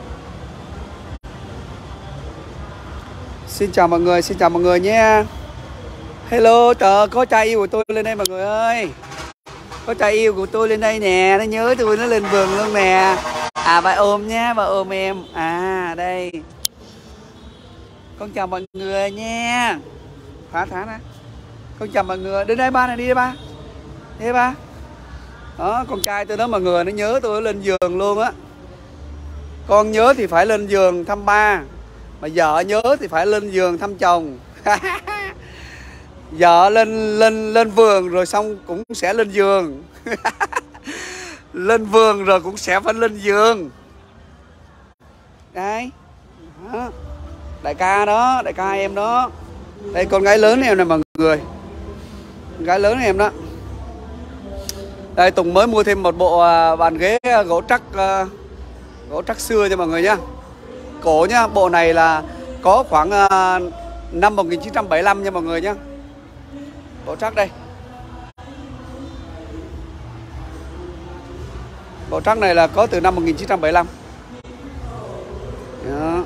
Xin chào mọi người nhé. Hello, trời, có trai yêu của tôi lên đây mọi người ơi. Có trai yêu của tôi lên đây nè, nó nhớ tôi, nó lên vườn luôn nè. À, bà ôm nhé, bà ôm em. À, đây. Con chào mọi người nha. Thả nè. Con chào mọi người. Đến đây ba này, đi đây ba. Đi đây ba. Đó, con trai tôi đó mọi người, nó nhớ tôi lên giường luôn á. Con nhớ thì phải lên giường thăm ba, mà vợ nhớ thì phải lên giường thăm chồng. Vợ lên vườn rồi xong cũng sẽ lên giường. Lên vườn rồi cũng sẽ phải lên giường. Đấy. Đó. Đại ca đó, đại ca em đó. Đây con gái lớn em này mọi người. Con gái lớn em đó. Đây Tùng mới mua thêm một bộ bàn ghế gỗ trắc xưa cho mọi người nhá. Cổ nhá, bộ này là có khoảng năm 1975 nha mọi người nhá. Bộ trắc đây. Bộ trắc này là có từ năm 1975. Đó.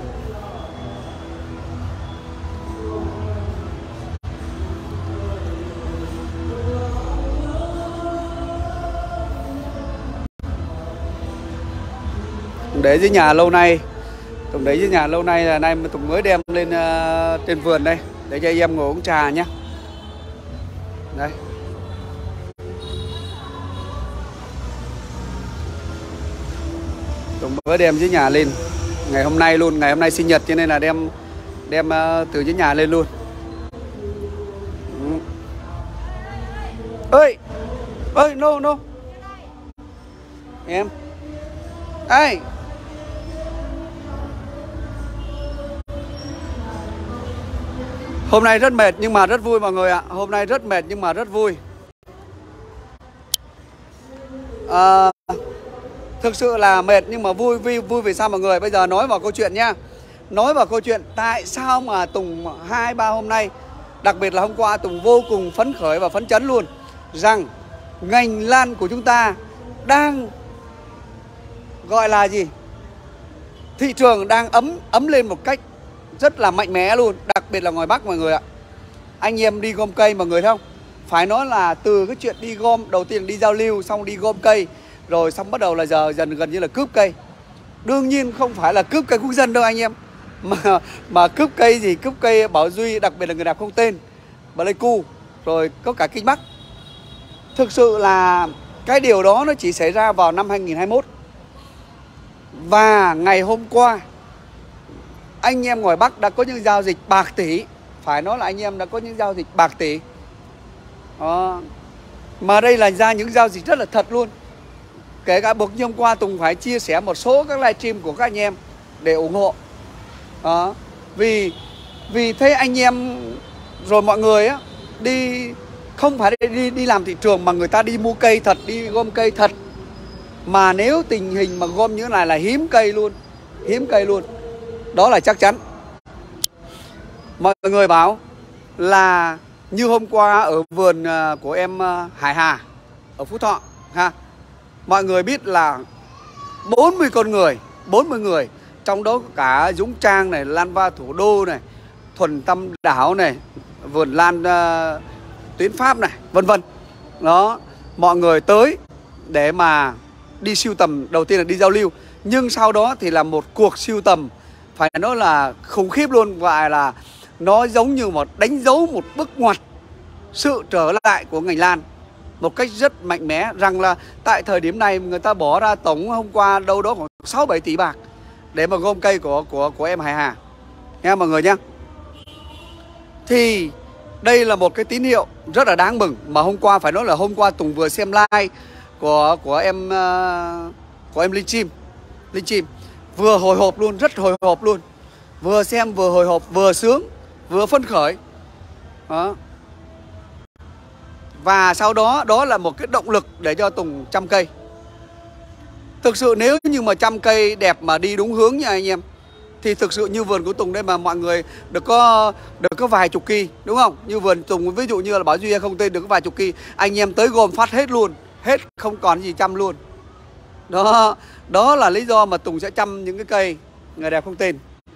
Để dưới nhà lâu nay. Tùng để dưới nhà lâu nay là nay Tùng mới đem lên trên vườn đây để cho em ngồi uống trà nhé. Đây. Tùng mới đem dưới nhà lên ngày hôm nay luôn, ngày hôm nay sinh nhật cho nên là đem từ dưới nhà lên luôn. Ơi no em ai. Hôm nay rất mệt nhưng mà rất vui mọi người ạ. Hôm nay rất mệt nhưng mà rất vui. Thực sự là mệt nhưng mà vui vì sao mọi người? Bây giờ nói vào câu chuyện nhá. Nói vào câu chuyện tại sao mà Tùng 2-3 hôm nay, đặc biệt là hôm qua, Tùng vô cùng phấn khởi và phấn chấn luôn rằng ngành lan của chúng ta đang gọi là gì? Thị trường đang ấm lên một cách rất là mạnh mẽ luôn. Đặc biệt là ngoài Bắc mọi người ạ. Anh em đi gom cây mọi người thấy không? Phải nói là từ cái chuyện đi gom, đầu tiên đi giao lưu, xong đi gom cây, rồi xong bắt đầu là giờ dần gần như là cướp cây. Đương nhiên không phải là cướp cây quốc dân đâu anh em, mà cướp cây gì? Cướp cây Bảo Duy, đặc biệt là người đẹp không tên, Pleiku, rồi có cả Kinh Bắc. Thực sự là cái điều đó nó chỉ xảy ra vào năm 2021. Và ngày hôm qua anh em ngoài Bắc đã có những giao dịch bạc tỷ. Phải nói là anh em đã có những giao dịch bạc tỷ. Mà đây là ra những giao dịch rất là thật luôn. Kể cả buộc như hôm qua Tùng phải chia sẻ một số các livestream của các anh em để ủng hộ. Vì thế anh em rồi mọi người á, đi không phải đi làm thị trường mà người ta đi mua cây thật, đi gom cây thật. Mà nếu tình hình mà gom như thế này là hiếm cây luôn. Hiếm cây luôn. Đó là chắc chắn. Mọi người bảo là như hôm qua ở vườn của em Hải Hà ở Phú Thọ ha. Mọi người biết là 40 người, trong đó có cả Dũng Trang này, Lan Va Thủ Đô này, Thuần Tâm Đảo này, vườn lan Tuyến Pháp này, vân vân. Đó, mọi người tới để mà đi sưu tầm, đầu tiên là đi giao lưu, nhưng sau đó thì là một cuộc sưu tầm phải nói là khủng khiếp luôn, gọi là nó giống như một đánh dấu một bước ngoặt sự trở lại của ngành lan một cách rất mạnh mẽ. Rằng là tại thời điểm này người ta bỏ ra tổng hôm qua đâu đó khoảng 6-7 tỷ bạc để mà gom cây của em Hải Hà nha mọi người nhé. Thì đây là một cái tín hiệu rất là đáng mừng. Mà hôm qua phải nói là hôm qua Tùng vừa xem live của em Linh Chim. livestream. Vừa hồi hộp luôn, rất hồi hộp luôn. Vừa xem vừa hồi hộp, vừa sướng, vừa phấn khởi. Đó. Và sau đó, đó là một cái động lực để cho Tùng chăm cây. Thực sự nếu như mà chăm cây đẹp mà đi đúng hướng nha anh em, thì thực sự như vườn của Tùng đây mà mọi người được có vài chục kỳ, đúng không? Như vườn Tùng ví dụ như là Bảo Duy hay không tên được có vài chục kỳ, anh em tới gom phát hết luôn, hết không còn gì chăm luôn. Đó, đó là lý do mà Tùng sẽ chăm những cái cây người đẹp không tên.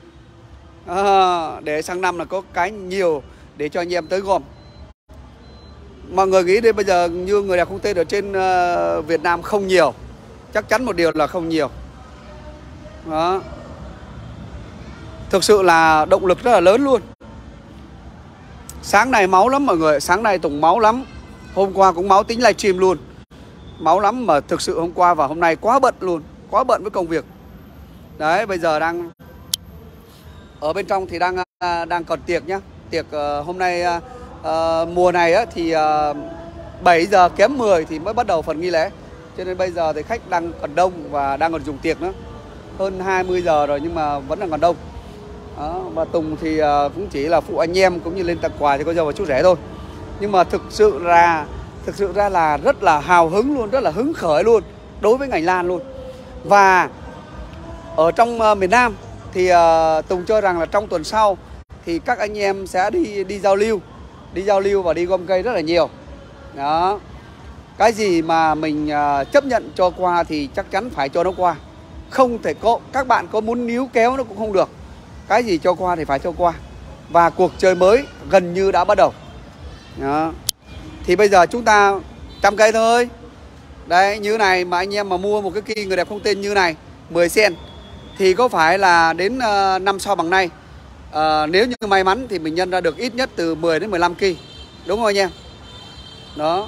Để sang năm là có cái nhiều để cho anh em tới gom. Mọi người nghĩ đến bây giờ như người đẹp không tên ở trên Việt Nam không nhiều. Chắc chắn một điều là không nhiều. Đó. Thực sự là động lực rất là lớn luôn. Sáng nay máu lắm mọi người. Sáng nay Tùng máu lắm. Hôm qua cũng máu tính livestream luôn. Máu lắm mà thực sự hôm qua và hôm nay quá bận luôn. Quá bận với công việc. Đấy bây giờ đang ở bên trong thì đang còn tiệc nhá. Tiệc hôm nay mùa này á, thì 7 giờ kém 10 thì mới bắt đầu phần nghi lễ. Cho nên bây giờ thì khách đang còn đông và đang còn dùng tiệc nữa. Hơn 20 giờ rồi nhưng mà vẫn đang còn đông. Đó, và Tùng thì cũng chỉ là phụ anh em cũng như lên tặng quà cho cô dâu và chú rể thôi. Nhưng mà thực sự ra là rất là hào hứng luôn, rất là hứng khởi luôn đối với ngành lan luôn. Và ở trong miền Nam thì Tùng cho rằng là trong tuần sau thì các anh em sẽ đi giao lưu và đi gom cây rất là nhiều. Đó. Cái gì mà mình chấp nhận cho qua thì chắc chắn phải cho nó qua. Không thể có, các bạn có muốn níu kéo nó cũng không được. Cái gì cho qua thì phải cho qua. Và cuộc chơi mới gần như đã bắt đầu. Đó. Thì bây giờ chúng ta chăm cây thôi. Đấy, như này mà anh em mà mua một cái kỳ người đẹp không tên như này 10 sen thì có phải là đến năm sau bằng nay. Nếu như may mắn thì mình nhân ra được ít nhất từ 10 đến 15 kỳ. Đúng không anh em? Đó.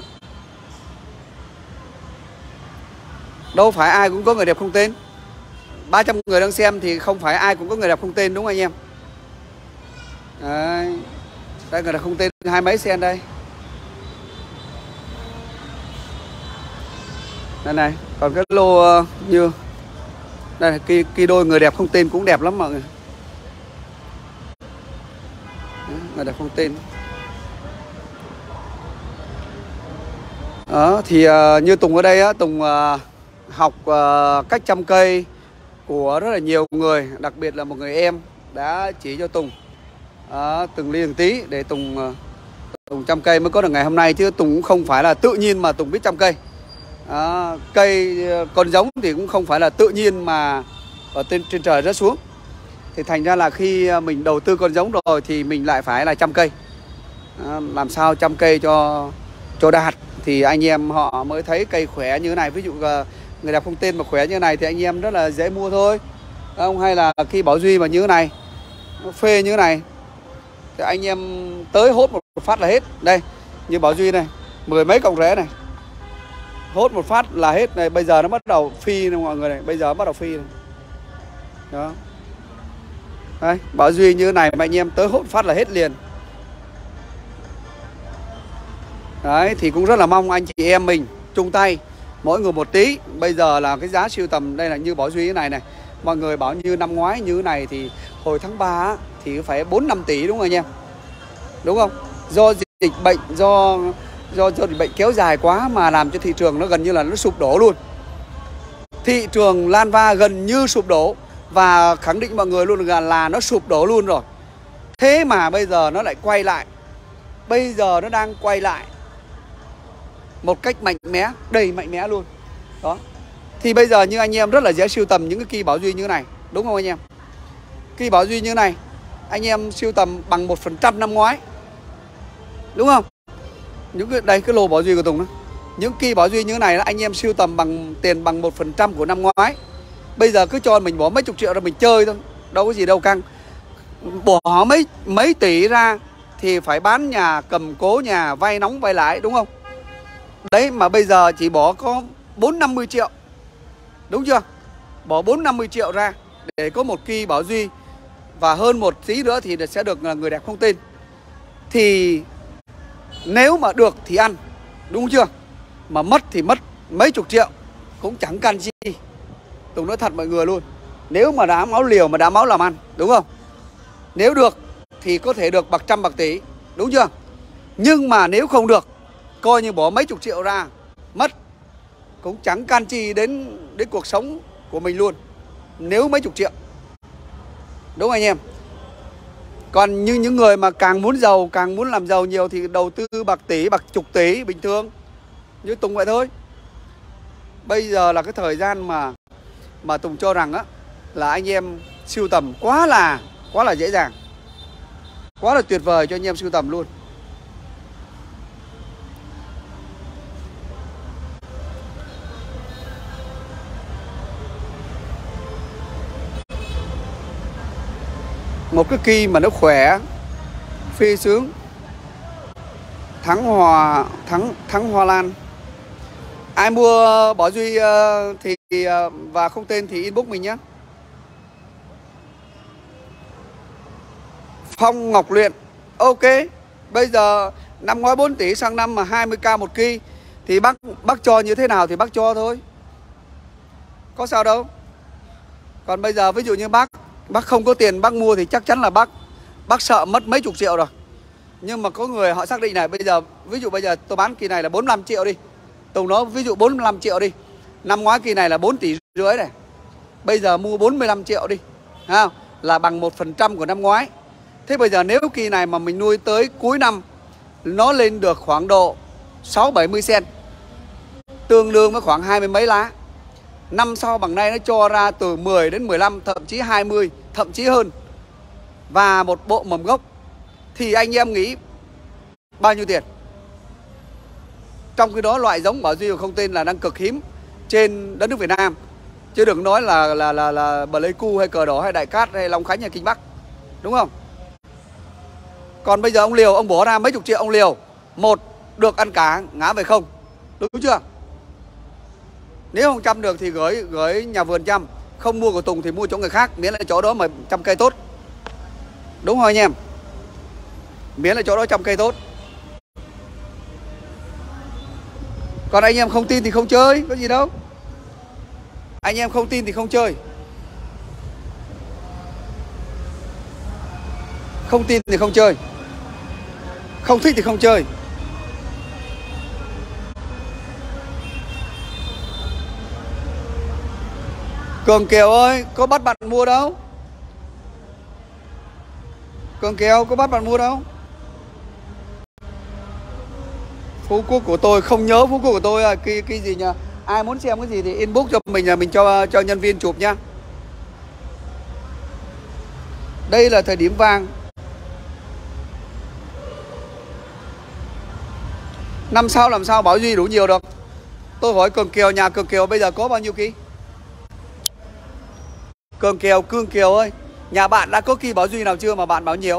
Đâu phải ai cũng có người đẹp không tên. 300 người đang xem thì không phải ai cũng có người đẹp không tên, đúng không anh em? Đấy. Đây người đẹp không tên 20 mấy sen đây. Đây này, còn cái lô như đây kỳ đôi người đẹp không tên cũng đẹp lắm mọi người. Đấy, người đẹp không tên. Đó, thì như Tùng ở đây á, Tùng học cách chăm cây của rất là nhiều người, đặc biệt là một người em đã chỉ cho Tùng từng ly từng tí để Tùng chăm cây mới có được ngày hôm nay. Chứ Tùng cũng không phải là tự nhiên mà Tùng biết chăm cây. Cây con giống thì cũng không phải là tự nhiên mà ở trên trời rớt xuống. Thì thành ra là khi mình đầu tư con giống rồi thì mình lại phải là chăm cây. Làm sao chăm cây cho đạt thì anh em họ mới thấy cây khỏe như thế này. Ví dụ người đẹp không tên mà khỏe như thế này thì anh em rất là dễ mua thôi. Không, hay là khi Bảo Duy mà như thế này, nó phê như thế này thì anh em tới hốt một phát là hết. Đây, như Bảo Duy này, 10 mấy cọng rễ này, hốt một phát là hết này. Bây giờ nó bắt đầu phi này mọi người này, bây giờ bắt đầu phi này. Đó. Đây, Bảo Duy như thế này mà anh em tới hốt phát là hết liền. Đấy, thì cũng rất là mong anh chị em mình chung tay mỗi người một tí. Bây giờ là cái giá siêu tầm đây là như Bảo Duy thế này này. Mọi người bảo như năm ngoái như thế này thì hồi tháng 3 á, thì phải 4-5 tỷ đúng không anh em? Đúng không? Do dịch bệnh, do dịch bệnh kéo dài quá mà làm cho thị trường nó gần như là nó sụp đổ luôn. Thị trường lan va gần như sụp đổ. Và khẳng định mọi người luôn là nó sụp đổ luôn rồi. Thế mà bây giờ nó lại quay lại. Bây giờ nó đang quay lại một cách mạnh mẽ, đầy mạnh mẽ luôn. Đó. Thì bây giờ như anh em rất là dễ sưu tầm những cái kỳ Bảo Duy như thế này. Đúng không anh em? Kỳ Bảo Duy như thế này anh em sưu tầm bằng 1% năm ngoái. Đúng không? Những cái, đây cái lô Bảo Duy của Tùng đó. Những kỳ Bảo Duy như thế này anh em sưu tầm bằng tiền bằng 1% của năm ngoái. Bây giờ cứ cho mình bỏ mấy chục triệu ra mình chơi thôi. Đâu có gì đâu căng. Bỏ mấy tỷ ra thì phải bán nhà, cầm cố nhà, vay nóng vay lãi, đúng không? Đấy mà bây giờ chỉ bỏ có 4-50 triệu. Đúng chưa? Bỏ 4-50 triệu ra để có một kỳ Bảo Duy. Và hơn một tí nữa thì sẽ được người đẹp không tên. Thì nếu mà được thì ăn. Đúng chưa? Mà mất thì mất mấy chục triệu cũng chẳng cần gì. Tùng nói thật mọi người luôn. Nếu mà đá máu liều mà đá máu làm ăn, đúng không? Nếu được thì có thể được bạc trăm bạc tỷ, đúng chưa? Nhưng mà nếu không được, coi như bỏ mấy chục triệu ra, mất. Cũng chẳng can chi đến cuộc sống của mình luôn. Nếu mấy chục triệu, đúng anh em? Còn như những người mà càng muốn giàu, càng muốn làm giàu nhiều thì đầu tư bạc tỷ, bạc chục tỷ bình thường. Như Tùng vậy thôi. Bây giờ là cái thời gian mà Tùng cho rằng á là anh em sưu tầm quá là dễ dàng, quá là tuyệt vời cho anh em sưu tầm luôn. Một cái kỳ mà nó khỏe, phi sướng, thắng Hoa Lan. Ai mua Bảo Duy thì và không tên thì inbox mình nhé. Phong Ngọc Luyện. Ok. Bây giờ năm ngoái 4 tỷ sang năm mà 20k một kỳ thì bác cho như thế nào thì bác cho thôi. Có sao đâu. Còn bây giờ ví dụ như bác không có tiền bác mua thì chắc chắn là bác sợ mất mấy chục triệu rồi. Nhưng mà có người họ xác định này, bây giờ ví dụ bây giờ tôi bán kỳ này là 45 triệu đi. Tùng nói ví dụ 45 triệu đi. Năm ngoái kỳ này là 4 tỷ rưỡi này. Bây giờ mua 45 triệu đi, ha, là bằng 1% của năm ngoái. Thế bây giờ nếu kỳ này mà mình nuôi tới cuối năm nó lên được khoảng độ 60-70 sen, tương đương với khoảng 20 mấy lá. Năm sau bằng nay nó cho ra từ 10 đến 15, thậm chí 20, thậm chí hơn. Và một bộ mầm gốc thì anh em nghĩ bao nhiêu tiền? Trong khi đó loại giống Bảo Duy không tên là đang cực hiếm trên đất nước Việt Nam. Chứ đừng nói là Pleiku hay Cờ Đỏ hay Đại Cát hay Long Khánh hay Kinh Bắc, đúng không? Còn bây giờ ông liều, ông bỏ ra mấy chục triệu ông liều, một được ăn cá ngã về không, đúng chưa? Nếu không chăm được thì gửi nhà vườn chăm, không mua của Tùng thì mua chỗ người khác, miễn là chỗ đó mà chăm cây tốt, đúng không anh em? Miễn là chỗ đó chăm cây tốt. Còn anh em không tin thì không chơi, có gì đâu. Anh em không tin thì không chơi. Không tin thì không chơi. Không thích thì không chơi. Cường Kiều ơi, có bắt bạn mua đâu. Cường Kiều có bắt bạn mua đâu. Phú Quốc của tôi, không nhớ Phú Quốc của tôi à, cái gì nhỉ? Ai muốn xem cái gì thì inbox cho mình là mình cho nhân viên chụp nhá. Đây là thời điểm vàng. Năm sau làm sao Bảo Duy đủ nhiều được. Tôi hỏi Cường Kiều, nhà Cường Kiều bây giờ có bao nhiêu ký? Cường Kiều ơi, nhà bạn đã có kỳ Bảo Duy nào chưa mà bạn bảo nhiều?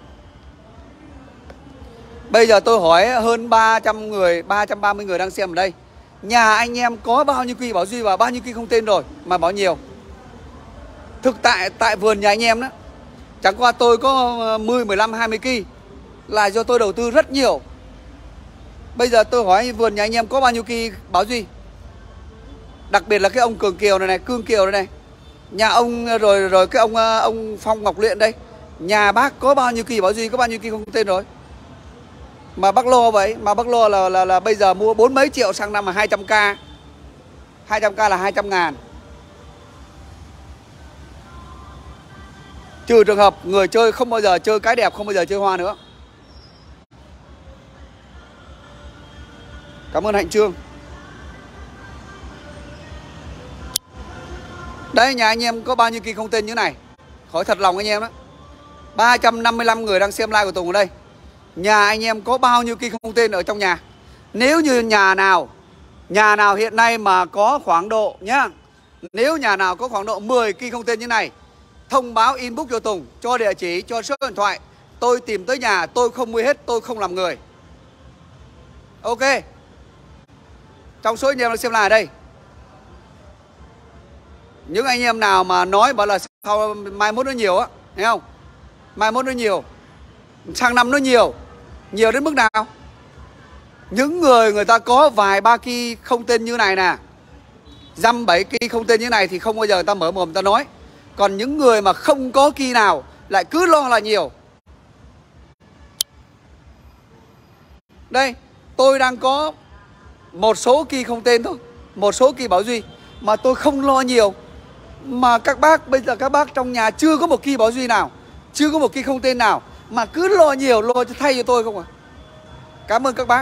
Bây giờ tôi hỏi hơn 300 người, 330 người đang xem ở đây. Nhà anh em có bao nhiêu kỳ Bảo Duy và bao nhiêu kỳ không tên rồi mà bảo nhiều? Thực tại vườn nhà anh em đó, chẳng qua tôi có 10, 15, 20 kỳ là do tôi đầu tư rất nhiều. Bây giờ tôi hỏi vườn nhà anh em có bao nhiêu kỳ Bảo Duy? Đặc biệt là cái ông Cường Kiều này, Cương Kiều này. Nhà ông rồi cái ông Phong Ngọc Luyện đây. Nhà bác có bao nhiêu kỳ Bảo Duy, có bao nhiêu kỳ không tên rồi? Mà bác lo vậy, mà bác lo là bây giờ mua 4 mấy triệu sang năm là 200k. 200k là 200 ngàn. Trừ trường hợp người chơi không bao giờ chơi cái đẹp, không bao giờ chơi hoa nữa. Cảm ơn Hạnh Trương. Đấy, nhà anh em có bao nhiêu kỳ không tên như này? Hỏi thật lòng anh em đó. 355 người đang xem live của Tùng ở đây. Nhà anh em có bao nhiêu kỳ không tên ở trong nhà? Nếu như nhà nào hiện nay mà có khoảng độ nhá, nếu nhà nào có khoảng độ 10 kỳ không tên như này, thông báo inbox cho Tùng, cho địa chỉ, cho số điện thoại. Tôi tìm tới nhà, tôi không mua hết, tôi không làm người. Ok. Trong số anh em đang xem live ở đây, những anh em nào mà nói bảo là sau mai mốt nó nhiều á, thấy không? Mai mốt nó nhiều, sang năm nó nhiều đến mức nào? Những người ta có vài ba kỳ không tên như này nè, dăm 7 kỳ không tên như này thì không bao giờ người ta mở mồm người ta nói. Còn những người mà không có kỳ nào lại cứ lo là nhiều. Đây, tôi đang có một số kỳ không tên thôi, một số kỳ báo duy mà tôi không lo nhiều. Mà các bác, bây giờ các bác trong nhà chưa có một kỳ báo duy nào, chưa có một kỳ không tên nào mà cứ lo nhiều, lo thay cho tôi không à. Cảm ơn các bác.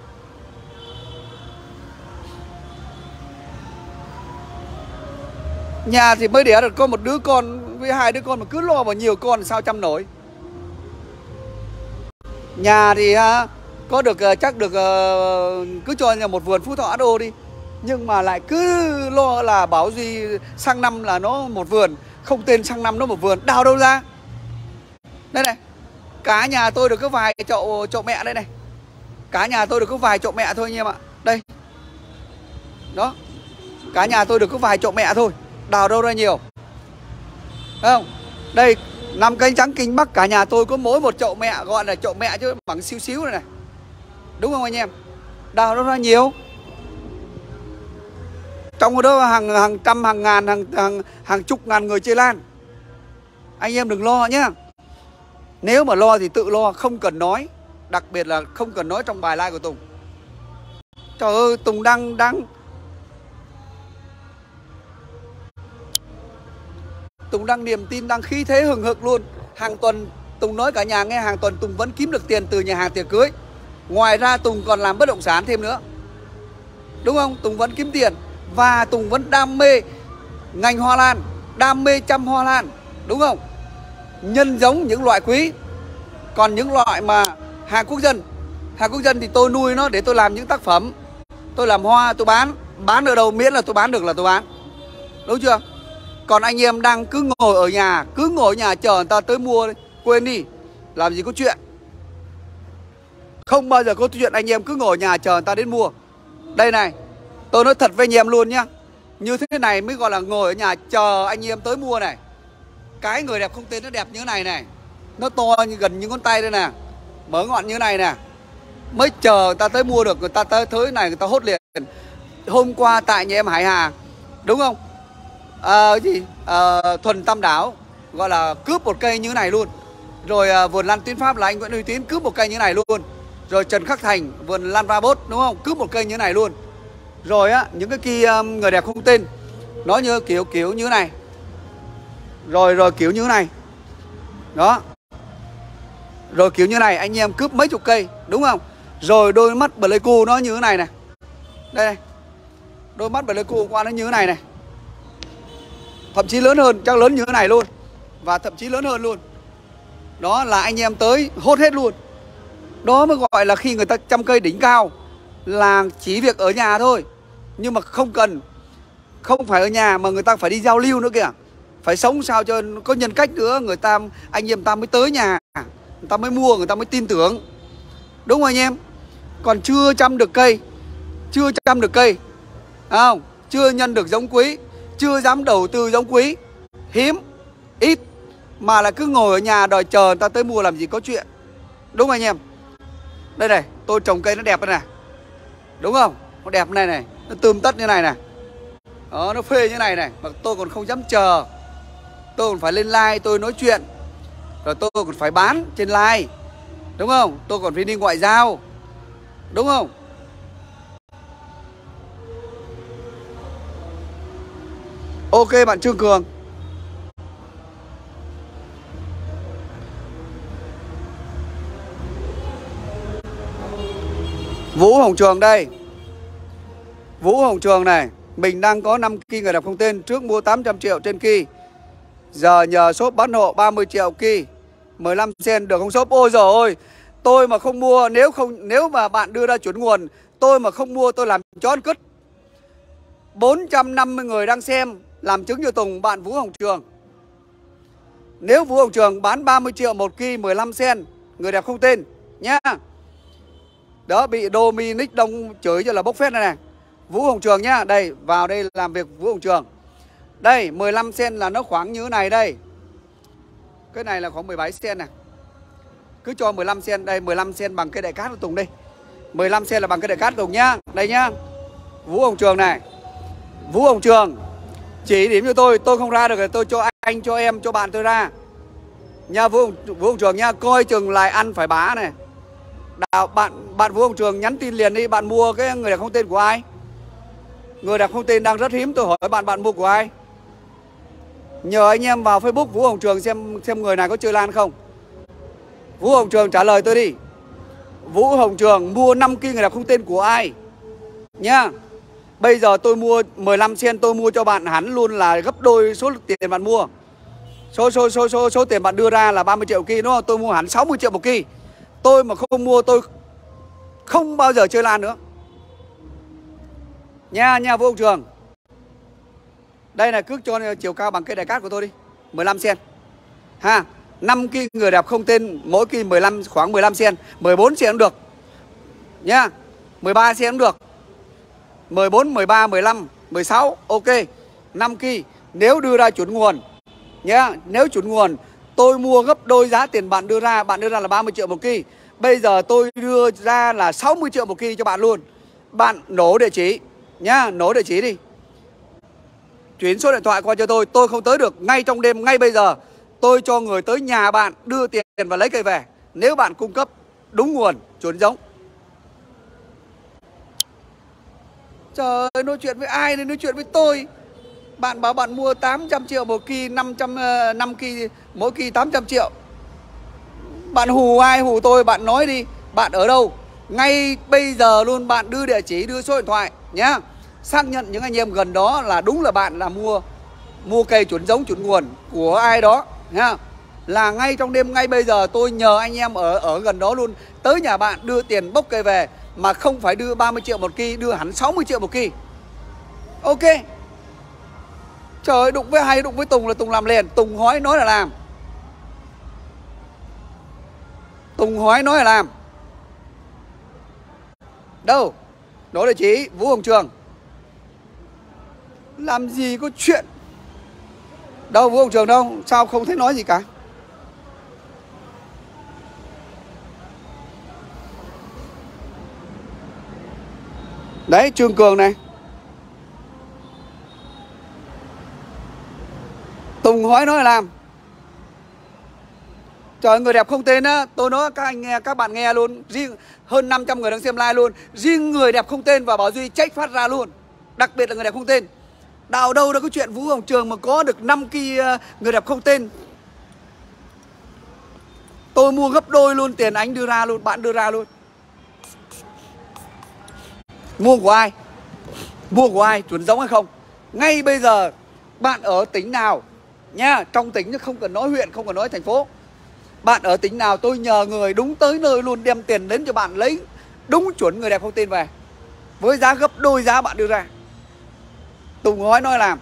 Nhà thì mới đẻ được có một đứa con với 2 đứa con mà cứ lo vào nhiều con sao chăm nổi. Nhà thì có được chắc được cứ cho nhà một vườn Phú Thọ đô đi, nhưng mà lại cứ lo là báo duy sang năm là nó một vườn, không tên sang năm nó một vườn, đào đâu ra. Đây này, cả nhà tôi được có vài chậu mẹ đây này. Cả nhà tôi được có vài chậu mẹ thôi anh em ạ. Đây. Đó. Cả nhà tôi được có vài chậu mẹ thôi, đào đâu ra nhiều. Thấy không? Đây, 5 cánh trắng kinh Bắc, cả nhà tôi có mỗi một chậu mẹ, gọi là chậu mẹ chứ bằng xíu xíu này này. Đúng không anh em? Đào đâu ra nhiều. Trong đó hàng trăm, hàng ngàn, hàng chục ngàn người chơi lan. Anh em đừng lo nhé. Nếu mà lo thì tự lo, không cần nói. Đặc biệt là không cần nói trong bài live của Tùng. Trời ơi, Tùng đang Tùng đang niềm tin, đang khí thế hừng hực luôn. Hàng tuần Tùng nói cả nhà nghe, hàng tuần Tùng vẫn kiếm được tiền từ nhà hàng tiệc cưới. Ngoài ra Tùng còn làm bất động sản thêm nữa. Đúng không? Tùng vẫn kiếm tiền. Và Tùng vẫn đam mê ngành hoa lan, đam mê chăm hoa lan. Đúng không? Nhân giống những loại quý. Còn những loại mà hàng quốc dân thì tôi nuôi nó để tôi làm những tác phẩm. Tôi làm hoa, tôi bán ở đâu miễn là tôi bán được là tôi bán. Đúng chưa? Còn anh em đang cứ ngồi ở nhà chờ người ta tới mua, quên đi, làm gì có chuyện. Không bao giờ có chuyện anh em cứ ngồi ở nhà chờ người ta đến mua. Đây này, tôi nói thật với anh em luôn nhá, như thế này mới gọi là ngồi ở nhà chờ anh em tới mua này. Cái người đẹp không tên nó đẹp như thế này này, nó to như gần như ngón tay đây nè, mở ngọn như thế này nè, mới chờ người ta tới mua được. Người ta tới này người ta hốt liền. Hôm qua tại nhà em Hải Hà, đúng không? Thuần Tam Đảo gọi là cướp một cây như thế này luôn. Rồi vườn lan Tiến Pháp là anh Nguyễn Uy Tín cướp một cây như thế này luôn. Rồi Trần Khắc Thành vườn lan Va Bốt, đúng không? Cướp một cây như thế này luôn. Rồi những cái kia người đẹp không tên nó như kiểu như thế này. Rồi kiểu như thế này. Đó. Rồi kiểu như này anh em cướp mấy chục cây, đúng không? Rồi đôi mắt Pleiku nó như thế này này. Đây này. Đôi mắt Pleiku qua nó như thế này này. Thậm chí lớn hơn, chắc lớn như thế này luôn. Và thậm chí lớn hơn luôn. Đó là anh em tới hốt hết luôn. Đó mới gọi là khi người ta chăm cây đỉnh cao, là chỉ việc ở nhà thôi. Nhưng mà không phải ở nhà mà người ta phải đi giao lưu nữa kìa. Phải sống sao cho có nhân cách nữa, anh em ta mới tới nhà, người ta mới mua, người ta mới tin tưởng. Đúng không anh em? Còn chưa chăm được cây, không? Chưa nhân được giống quý, chưa dám đầu tư giống quý, hiếm, ít, mà là cứ ngồi ở nhà đòi chờ người ta tới mua làm gì có chuyện. Đúng không anh em? Đây này, tôi trồng cây nó đẹp đây này. Đúng không? Nó đẹp này này, nó tươm tất như này này. Đó, nó phê như này này. Mà tôi còn không dám chờ. Tôi còn phải lên live tôi nói chuyện. Rồi tôi còn phải bán trên live. Đúng không? Tôi còn phải đi ngoại giao. Đúng không? Ok bạn Trương Cường. Vũ Hồng Trường đây. Vũ Hồng Trường này, mình đang có 5 kỳ người đẹp không tên. Trước mua 800 triệu trên kỳ, giờ nhờ shop bán hộ 30 triệu kỳ, 15 cent được không shop? Ôi giời ơi, tôi mà không mua, nếu mà bạn đưa ra chuyển nguồn, tôi mà không mua tôi làm chó ăn cứt. 450 người đang xem, làm chứng cho Tùng bạn Vũ Hồng Trường. Nếu Vũ Hồng Trường bán 30 triệu một kỳ, 15 cent, người đẹp không tên nhá. Đó, bị Dominic Đông chửi cho là bốc phét này này. Vũ Hồng Trường nhá, đây, vào đây làm việc Vũ Hồng Trường. Đây, 15 cent là nó khoảng như thế này đây. Cái này là khoảng 17 cent này. Cứ cho 15 cent, đây 15 cent bằng cái đại cát của Tùng đây. 15 cent là bằng cái đại cát của Tùng nhá. Đây nhá. Vũ Hồng Trường này. Vũ Hồng Trường chỉ điểm cho tôi không ra được thì tôi cho anh, cho em, cho bạn tôi ra nha. Vũ Hồng Trường nha, coi chừng lại ăn phải bá này. Bạn Vũ Hồng Trường nhắn tin liền đi, bạn mua cái người đẹp không tên của ai? Người đẹp không tên đang rất hiếm, tôi hỏi bạn mua của ai? Nhờ anh em vào Facebook Vũ Hồng Trường xem người này có chơi lan không. Vũ Hồng Trường trả lời tôi đi. Vũ Hồng Trường mua 5 kg người đẹp không tên của ai nhá. Bây giờ tôi mua 15 sen, tôi mua cho bạn hắn luôn là gấp đôi số tiền bạn mua. Số tiền bạn đưa ra là 30 triệu kg đúng không? Tôi mua hắn 60 triệu một kg. Tôi mà không mua tôi không bao giờ chơi lan nữa. Nha Vũ Hồng Trường. Đây là cước cho chiều cao bằng cây đài cát của tôi đi. 15 sen. Ha, 5 kg người đẹp không tên, mỗi kg khoảng 15 sen, 14 sen cũng được. Nhá. 13 sen cũng được. 14, 13, 15, 16, ok. 5 kg nếu đưa ra chuẩn nguồn nhá, nếu chuẩn nguồn tôi mua gấp đôi giá tiền bạn đưa ra là 30 triệu một kg. Bây giờ tôi đưa ra là 60 triệu một kg cho bạn luôn. Bạn nổ địa chỉ nhá, nổ địa chỉ đi. Chuyển số điện thoại qua cho tôi không tới được ngay trong đêm, ngay bây giờ tôi cho người tới nhà bạn đưa tiền và lấy cây về. Nếu bạn cung cấp đúng nguồn, chuẩn giống. Trời ơi, nói chuyện với ai nên nói chuyện với tôi. Bạn bảo bạn mua 800 triệu một kỳ, 5 kỳ, mỗi kỳ 800 triệu. Bạn hù ai hù tôi, bạn nói đi. Bạn ở đâu? Ngay bây giờ luôn bạn đưa địa chỉ, đưa số điện thoại nhá. Xác nhận những anh em gần đó là đúng là bạn là mua cây chuẩn giống, chuẩn nguồn của ai đó nhá. Là ngay trong đêm, ngay bây giờ tôi nhờ anh em ở gần đó luôn tới nhà bạn đưa tiền bốc cây về. Mà không phải đưa 30 triệu một kỳ, đưa hẳn 60 triệu một kỳ. Ok. Trời ơi, đụng với Tùng là Tùng làm liền. Tùng hói nói là làm. Tùng hói nói là làm. Đâu? Đó là chỉ Vũ Hồng Trường. Làm gì có chuyện. Đâu Vũ Hồng Trường đâu? Sao không thấy nói gì cả? Đấy, Trương Cường này. Tùng hói nói là làm. Trời, người đẹp không tên á. Tôi nói các bạn nghe luôn. Riêng hơn 500 người đang xem live luôn. Riêng người đẹp không tên và Bảo Duy check phát ra luôn. Đặc biệt là người đẹp không tên. Đào đâu đã có chuyện Vũ Hồng Trường mà có được 5 kỳ người đẹp không tên. Tôi mua gấp đôi luôn tiền anh đưa ra luôn, bạn đưa ra luôn. Mua của ai? Mua của ai? Chuẩn giống hay không? Ngay bây giờ bạn ở tỉnh nào nha, trong tỉnh chứ không cần nói huyện, không cần nói thành phố. Bạn ở tỉnh nào tôi nhờ người đúng tới nơi luôn, đem tiền đến cho bạn lấy đúng chuẩn người đẹp không tên về. Với giá gấp đôi giá bạn đưa ra. Tùng hói nói làm.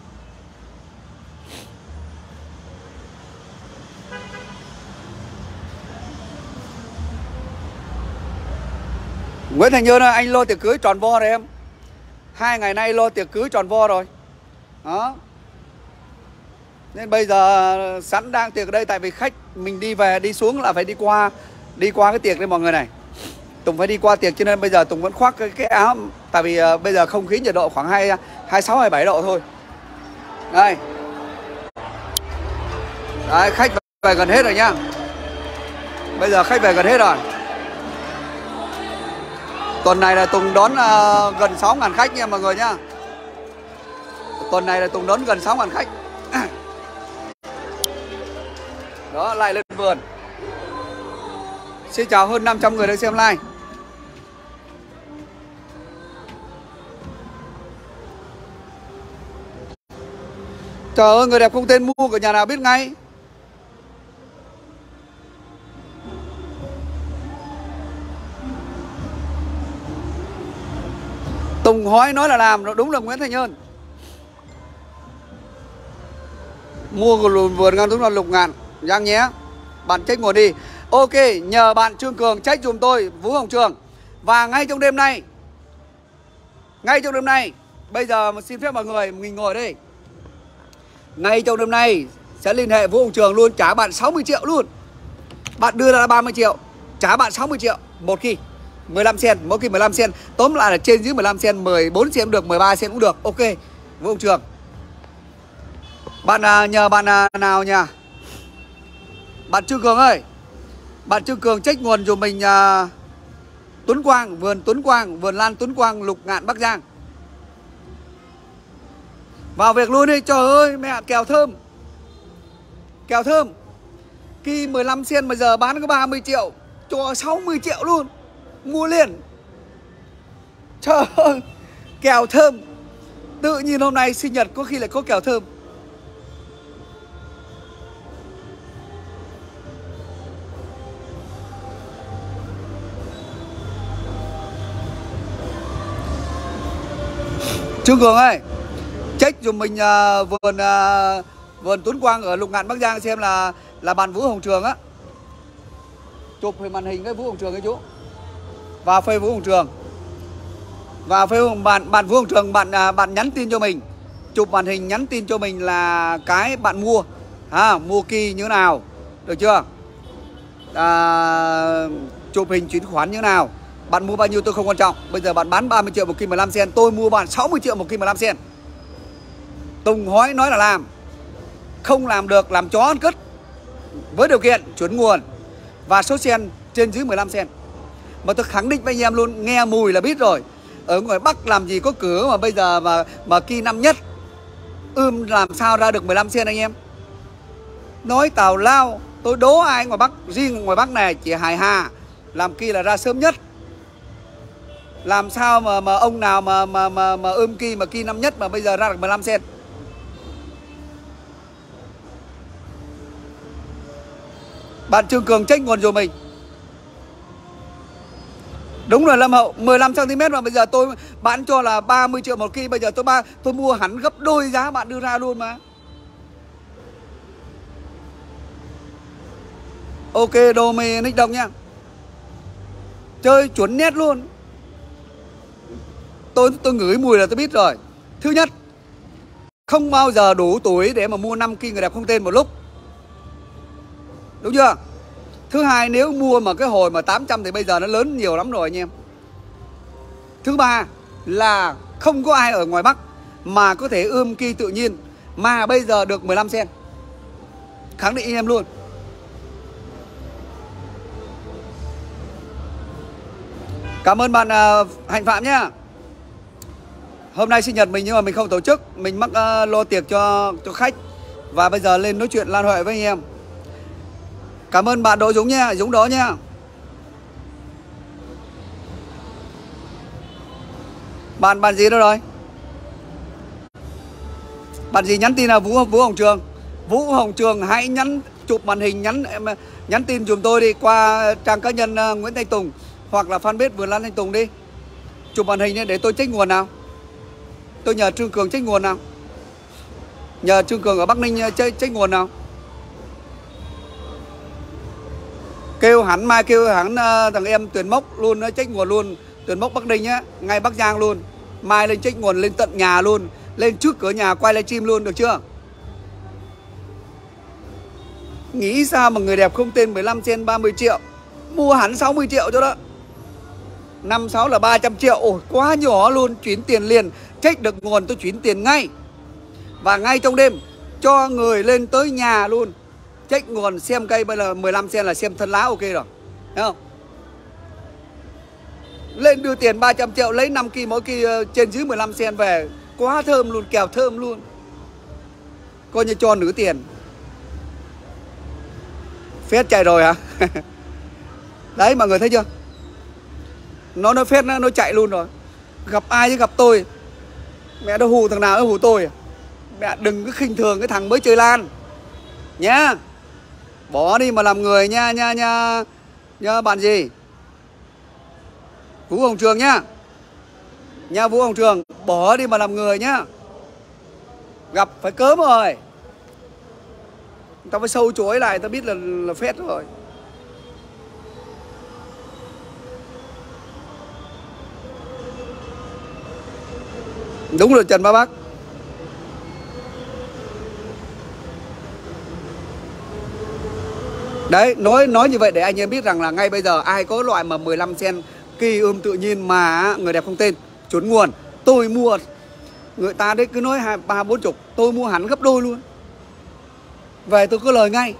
Nguyễn Thành Nhơn ơi, anh lo tiệc cưới tròn vo rồi em. 2 ngày nay lo tiệc cưới tròn vo rồi. Đó. Nên bây giờ sẵn đang tiệc ở đây. Tại vì khách mình đi về đi xuống là phải đi qua cái tiệc đây mọi người này. Tùng phải đi qua tiệc cho nên bây giờ Tùng vẫn khoác cái áo. Tại vì bây giờ không khí nhiệt độ khoảng 26, 27 độ thôi. Đây. Đấy, khách về gần hết rồi nhá. Bây giờ khách về gần hết rồi. Tuần này là Tùng đón gần 6.000 khách nha mọi người nhá. Tuần này là Tùng đón gần 6.000 khách. Đó, lại lên vườn. Xin chào hơn 500 người đang xem live. Trời ơi, người đẹp không tên mua của nhà nào biết ngay. Tùng hói nói là làm, đúng là Nguyễn Thành Nhơn. Mua của vườn ngang đúng là Lục Ngạn. Giang nhé. Bạn check nguồn đi. Ok, nhờ bạn Trương Cường check dùm tôi Vũ Hồng Trường. Và ngay trong đêm nay, bây giờ xin phép mọi người, mình ngồi đây. Ngay trong đêm nay sẽ liên hệ Vũ Hồng Trường luôn, trả bạn 60 triệu luôn. Bạn đưa ra 30 triệu, trả bạn 60 triệu một kỳ. 15 sen, mỗi kỳ 15 sen. Tóm lại là trên dưới 15 sen, 14 sen cũng được, 13 sen cũng được. Ok, Vũ Hồng Trường. Bạn nhờ bạn nào nhỉ? Bạn Trương Cường ơi, bạn Trương Cường check nguồn dùm mình Tuấn Quang, vườn lan Tuấn Quang, Lục Ngạn, Bắc Giang. Vào việc luôn đi, trời ơi mẹ, kèo thơm. Kèo thơm. Kỳ 15 sen bây giờ bán có 30 triệu, cho 60 triệu luôn. Mua liền. Trời ơi, kèo thơm. Tự nhiên hôm nay sinh nhật có khi lại có kèo thơm. Trương Cường ơi, check dùm mình vườn Tuấn Quang ở Lục Ngạn, Bắc Giang xem là bạn Vũ Hồng Trường á. Chụp hình màn hình cái Vũ Hồng Trường ấy chú. Vào Facebook Vũ Hồng Trường. Và Facebook bạn Vũ Hồng Trường, bạn nhắn tin cho mình, chụp màn hình nhắn tin cho mình là cái bạn mua, mua kỳ như thế nào, được chưa? Chụp hình chuyển khoản như thế nào, bạn mua bao nhiêu tôi không quan trọng. Bây giờ bạn bán 30 triệu một kỳ 15 sen, tôi mua bạn 60 triệu một kỳ 15 sen. Tùng hói nói là làm, không làm được làm chó ăn cứt, với điều kiện chuẩn nguồn và số sen trên dưới 15 sen. Mà tôi khẳng định với anh em luôn, nghe mùi là biết rồi. Ở ngoài Bắc làm gì có cửa mà bây giờ mà kỳ năm nhất làm sao ra được 15 sen anh em. Nói tào lao, tôi đố ai ngoài Bắc, riêng ngoài Bắc này chỉ Hải Hà làm kỳ là ra sớm nhất. Làm sao mà ông nào mà kỳ mà kỳ năm nhất mà bây giờ ra được 15 sen. Bạn Trương Cường check nguồn rồi mình. Đúng rồi Lâm Hậu, 15 cm mà bây giờ tôi bán cho là 30 triệu một kỳ, bây giờ tôi mua hẳn gấp đôi giá bạn đưa ra luôn mà. Ok Dominic Đông nha. Chơi chuẩn nét luôn. Tôi ngửi mùi là tôi biết rồi. Thứ nhất, không bao giờ đủ tuổi để mà mua 5 kỳ người đẹp không tên một lúc. Đúng chưa? Thứ hai, nếu mua mà cái hồi mà 800 thì bây giờ nó lớn nhiều lắm rồi anh em. Thứ ba là không có ai ở ngoài Bắc mà có thể kỳ tự nhiên mà bây giờ được 15 sen. Khẳng định anh em luôn. Cảm ơn bạn Hạnh Phạm nhá. Hôm nay sinh nhật mình nhưng mà mình không tổ chức, mình mắc lo tiệc cho khách. Và bây giờ lên nói chuyện lan huệ với anh em. Cảm ơn bạn Đỗ Dũng nha, Dũng đó nha. Bạn gì đó rồi? Bạn gì nhắn tin là Vũ Hồng Trường. Vũ Hồng Trường hãy chụp màn hình nhắn tin giùm tôi đi qua trang cá nhân Nguyễn Thanh Tùng hoặc là fanpage Vườn Lan Thanh Tùng đi. Chụp màn hình để tôi check nguồn nào. Tôi nhờ Trương Cường check nguồn nào. Nhờ Trương Cường ở Bắc Ninh check nguồn nào. Kêu hẳn thằng em Tuyền Mốc luôn, nó check nguồn luôn. Tuyền Mốc Bắc Ninh á, ngay Bắc Giang luôn. Mai lên check nguồn lên tận nhà luôn, lên trước cửa nhà quay livestream luôn, được chưa? Nghĩ sao mà người đẹp không tên 15 sen 30 triệu, mua hẳn 60 triệu cho đó. 5, 6 là 300 triệu. Ôi quá nhỏ luôn, chuyển tiền liền. Check được nguồn tôi chuyển tiền ngay. Và ngay trong đêm cho người lên tới nhà luôn. Check nguồn xem cây bây giờ 15 sen là xem thân lá ok rồi. Thấy không? Lên đưa tiền 300 triệu lấy 5 kỳ mỗi kỳ trên dưới 15 sen về. Quá thơm luôn, kèo thơm luôn. Coi như cho nửa tiền. Phết chạy rồi hả? Đấy mọi người thấy chưa? Nó nói phết nó chạy luôn rồi. Gặp ai chứ gặp tôi. Mẹ nó hù thằng nào nó hù tôi. Mẹ đừng có khinh thường cái thằng mới chơi lan nhá. Bỏ đi mà làm người nha nha bạn gì. Vũ Hồng Trường nhá. Nha Vũ Hồng Trường, bỏ đi mà làm người nhá. Gặp phải cớm rồi. Tao phải sâu chuỗi lại, tao biết là phết rồi. Đúng rồi Trần Ba Bắc. Đấy, nói như vậy để anh em biết rằng là ngay bây giờ ai có loại mà 15 sen kỳ tự nhiên mà người đẹp không tên chuẩn nguồn, tôi mua Người ta đấy cứ nói 30-40, tôi mua hẳn gấp đôi luôn. Về tôi có lời ngay.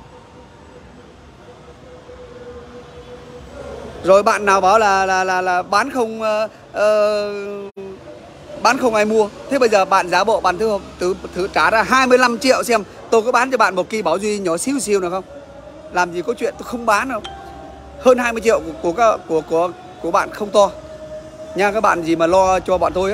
Rồi bạn nào bảo là bán không bán không ai mua. Thế bây giờ bạn giả bộ bạn thử trả ra 25 triệu xem tôi có bán cho bạn một kỳ Bảo Duy nhỏ xíu xíu nào không? Làm gì có chuyện tôi không bán đâu. Hơn 20 triệu của bạn không to nha, các bạn gì mà lo cho bọn tôi á.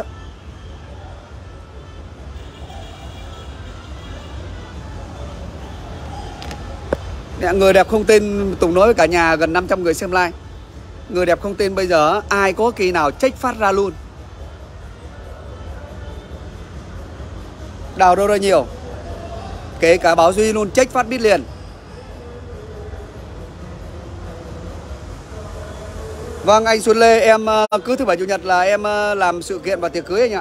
Người đẹp không tên, Tùng nói với cả nhà gần 500 người xem live. Người đẹp không tên bây giờ ai có kỳ nào check phát ra luôn. Đào đâu ra nhiều. Kể cả Bảo Duy luôn check phát biết liền. Vâng anh Xuân Lê, em cứ thứ bảy chủ nhật là em làm sự kiện và tiệc cưới anh ạ.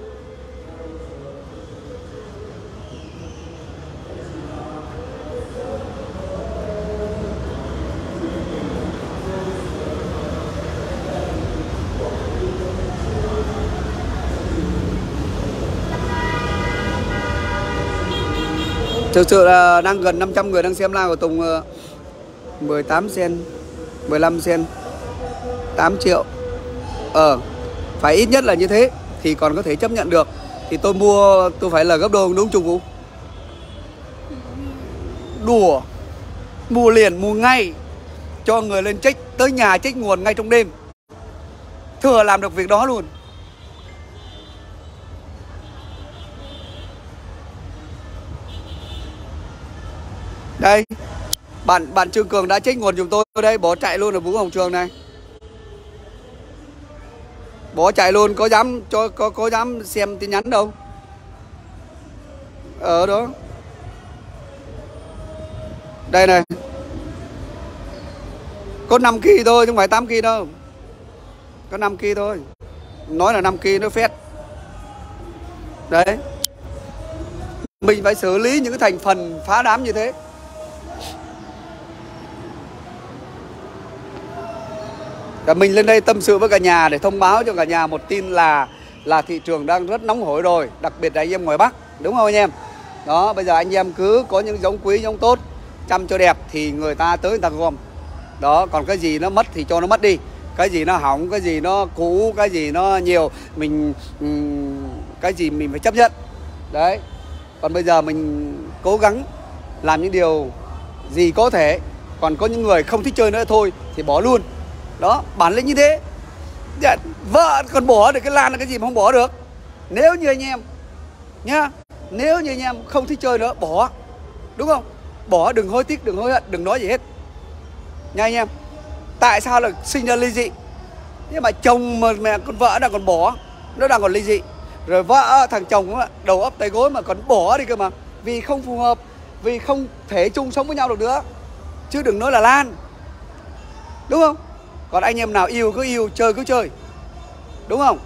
Thực sự là đang gần 500 người đang xem live của Tùng. 18 sen, 15 sen, 8 triệu. Phải ít nhất là như thế thì còn có thể chấp nhận được. Thì tôi mua, tôi phải là gấp đôi đúng Trung Vũ. Đùa. Mua liền, mua ngay. Cho người lên check, tới nhà check nguồn ngay trong đêm. Thừa làm được việc đó luôn. Đây, bạn Trương Cường đã check nguồn giùm tôi đây, bỏ chạy luôn ở Vũ Hồng Trường này. Bỏ chạy luôn, có dám xem tin nhắn đâu. Ở đó. Đây này. Có 5 kg thôi chứ không phải 8 kg đâu. Có 5 kg thôi. Nói là 5 kg nó phét. Đấy. Mình phải xử lý những cái thành phần phá đám như thế. Và mình lên đây tâm sự với cả nhà để thông báo cho cả nhà một tin là thị trường đang rất nóng hổi rồi, đặc biệt là anh em ngoài Bắc, đúng không anh em? Đó, bây giờ anh em cứ có những giống quý, giống tốt, chăm cho đẹp thì người ta tới người ta gom. Đó, còn cái gì nó mất thì cho nó mất đi. Cái gì nó hỏng, cái gì nó cũ, cái gì nó nhiều, cái gì mình phải chấp nhận. Đấy. Còn bây giờ mình cố gắng làm những điều gì có thể. Còn có những người không thích chơi nữa thôi thì bỏ luôn. Đó, bản lĩnh như thế. Vợ còn bỏ được cái lan là cái gì mà không bỏ được. Nếu như anh em nhá, nếu như anh em không thích chơi nữa, bỏ. Đúng không? Bỏ, đừng hối tiếc, đừng hối hận, đừng nói gì hết nha anh em. Tại sao là sinh ra ly dị? Nhưng mà chồng mà mẹ con vợ đang còn bỏ, nó đang còn ly dị. Rồi vợ, thằng chồng đầu ấp tay gối mà còn bỏ đi cơ mà. Vì không phù hợp, vì không thể chung sống với nhau được nữa. Chứ đừng nói là lan. Đúng không? Còn anh em nào yêu cứ yêu, chơi cứ chơi. Đúng không?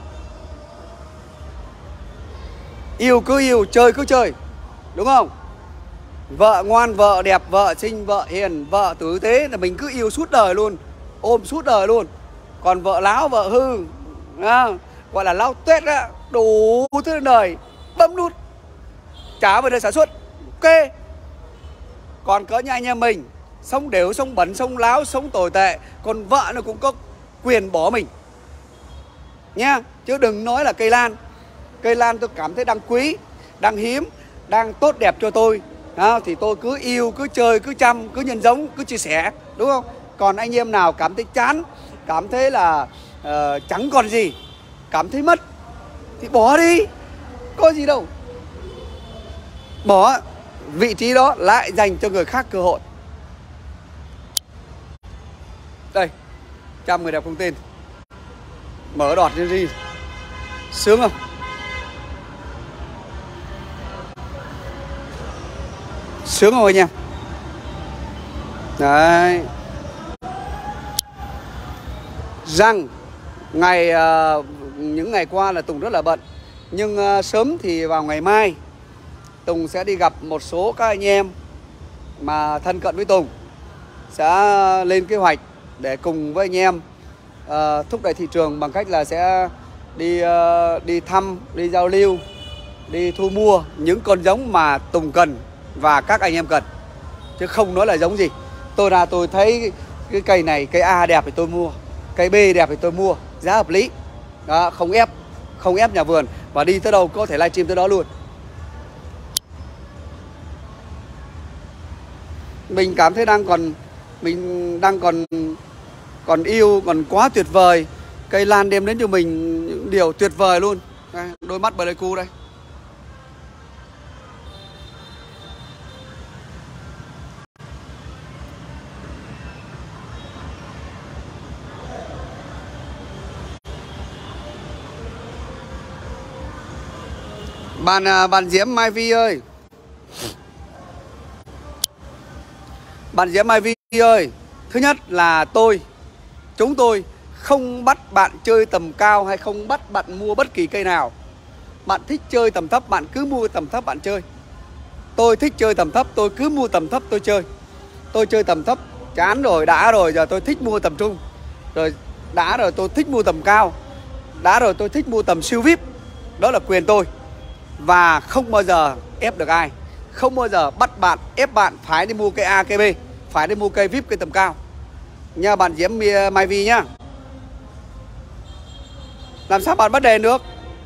Yêu cứ yêu, chơi cứ chơi. Đúng không? Vợ ngoan, vợ đẹp, vợ xinh, vợ hiền, vợ tử tế là mình cứ yêu suốt đời luôn. Ôm suốt đời luôn. Còn vợ láo, vợ hư, gọi là lao tuét á, đủ thứ đời, bấm nút, trả về đây sản xuất. Ok. Còn cỡ như anh em mình, sống đều, sống bẩn, sống láo, sống tồi tệ, còn vợ nó cũng có quyền bỏ mình nha. Chứ đừng nói là cây lan. Cây lan tôi cảm thấy đang quý, đang hiếm, đang tốt đẹp cho tôi. Thì tôi cứ yêu, cứ chơi, cứ chăm, cứ nhân giống, cứ chia sẻ. Đúng không? Còn anh em nào cảm thấy chán, cảm thấy là chẳng còn gì, cảm thấy mất thì bỏ đi. Có gì đâu. Bỏ vị trí đó lại dành cho người khác cơ hội. Đây, 100 người đẹp không tên. Mở đọt lên đi. Sướng không? Sướng rồi nha. Đấy. Rằng những ngày qua là Tùng rất là bận. Nhưng sớm thì vào ngày mai Tùng sẽ đi gặp một số các anh em mà thân cận với Tùng. Sẽ lên kế hoạch để cùng với anh em thúc đẩy thị trường bằng cách là sẽ đi thăm, đi giao lưu đi thu mua những con giống mà Tùng cần và các anh em cần, chứ không nói là giống gì. Tôi ra tôi thấy cái cây này, cây A đẹp thì tôi mua, cây B đẹp thì tôi mua, giá hợp lý. Đó, không ép nhà vườn, và đi tới đâu có thể livestream tới đó luôn. Mình cảm thấy mình đang còn yêu, còn quá tuyệt vời. Cây lan đem đến cho mình những điều tuyệt vời luôn. Đây, đôi mắt Pleiku đây. Bạn Diễm Mai Vi ơi, bạn Diễm Mai Vi ơi, thứ nhất là chúng tôi không bắt bạn chơi tầm cao hay không bắt bạn mua bất kỳ cây nào. Bạn thích chơi tầm thấp, bạn cứ mua tầm thấp bạn chơi. Tôi thích chơi tầm thấp, tôi cứ mua tầm thấp tôi chơi. Tôi chơi tầm thấp chán rồi, đã rồi, giờ tôi thích mua tầm trung. Rồi đã rồi, tôi thích mua tầm cao. Đã rồi, tôi thích mua tầm siêu VIP. Đó là quyền tôi. Và không bao giờ ép được ai, không bao giờ bắt bạn, ép bạn phải đi mua cây A, cây B, phải đi mua cây VIP, cây tầm cao nha bạn Diễm Mai Vi nhá. Làm sao bạn bắt đền được?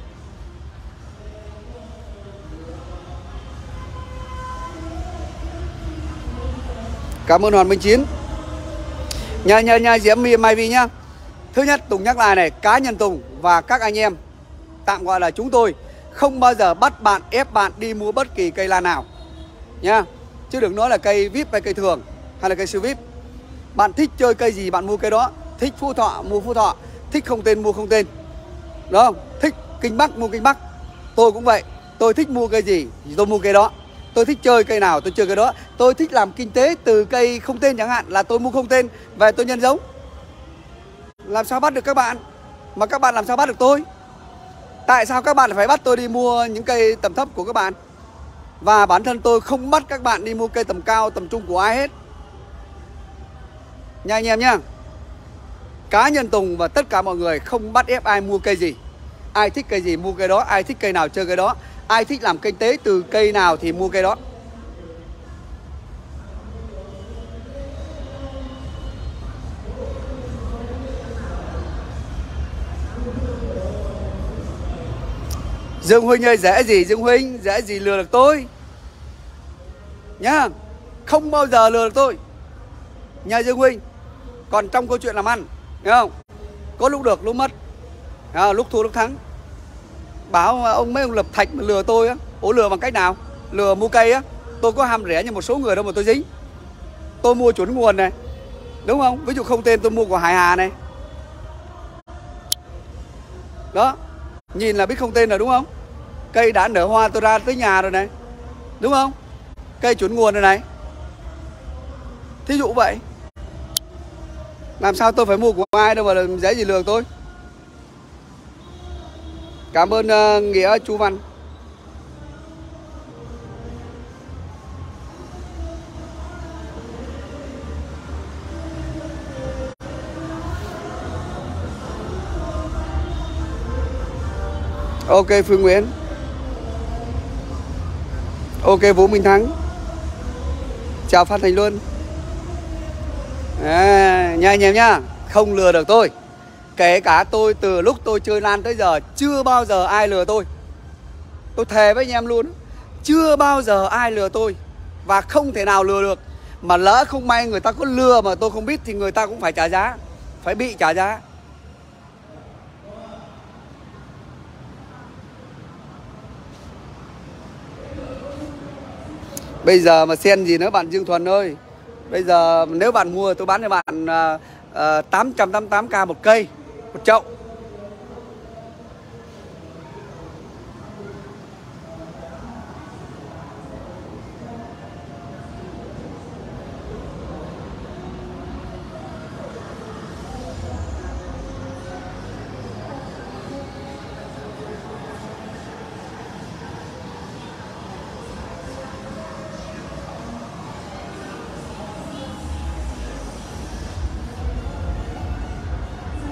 Cảm ơn Hoàng Minh Chiến. Nha Diễm Mai Vi nhá. Thứ nhất, Tùng nhắc lại này, cá nhân Tùng và các anh em tạm gọi là chúng tôi không bao giờ bắt bạn, ép bạn đi mua bất kỳ cây lan nào nha. Chứ đừng nói là cây VIP hay cây thường hay là cây siêu VIP. Bạn thích chơi cây gì bạn mua cây đó. Thích Phú Thọ mua Phú Thọ, thích không tên mua không tên, đúng không? Thích Kinh Bắc mua Kinh Bắc. Tôi cũng vậy, tôi thích mua cây gì thì tôi mua cây đó. Tôi thích chơi cây nào tôi chơi cây đó. Tôi thích làm kinh tế từ cây không tên chẳng hạn, là tôi mua không tên về tôi nhân giống. Làm sao bắt được các bạn, mà các bạn làm sao bắt được tôi? Tại sao các bạn phải bắt tôi đi mua những cây tầm thấp của các bạn? Và bản thân tôi không bắt các bạn đi mua cây tầm cao, tầm trung của ai hết nha anh em nhá. Cá nhân Tùng và tất cả mọi người không bắt ép ai mua cây gì. Ai thích cây gì mua cây đó, ai thích cây nào chơi cây đó, ai thích làm kinh tế từ cây nào thì mua cây đó. Dương Huynh ơi, dễ gì Dương Huynh, dễ gì lừa được tôi nhá. Không bao giờ lừa được tôi nha Dương Huynh. Còn trong câu chuyện làm ăn, hiểu không? Có lúc được lúc mất, lúc thua lúc thắng. Bảo mấy ông Lập Thạch mà lừa tôi á. Ủa lừa bằng cách nào? Lừa mua cây á. Tôi có ham rẻ như một số người đâu mà tôi dính. Tôi mua chuẩn nguồn này, đúng không? Ví dụ không tên tôi mua của Hải Hà này. Đó, nhìn là biết không tên rồi đúng không? Cây đã nở hoa tôi ra tới nhà rồi này, đúng không? Cây chuẩn nguồn rồi này. Thí dụ vậy. Làm sao tôi phải mua của ai đâu mà dễ gì lừa tôi. Cảm ơn Nghĩa Chu Văn. Ok Phương Nguyễn. Ok Vũ Minh Thắng. Chào Phan Thành Luân. Nha anh em nhá. Không lừa được tôi. Kể cả tôi từ lúc tôi chơi lan tới giờ chưa bao giờ ai lừa tôi. Tôi thề với anh em luôn, chưa bao giờ ai lừa tôi. Và không thể nào lừa được. Mà lỡ không may người ta có lừa mà tôi không biết thì người ta cũng phải trả giá, phải bị trả giá. Bây giờ mà sen gì nữa bạn Dương Thuần ơi. Bây giờ nếu bạn mua tôi bán cho bạn 888k một cây, một chậu.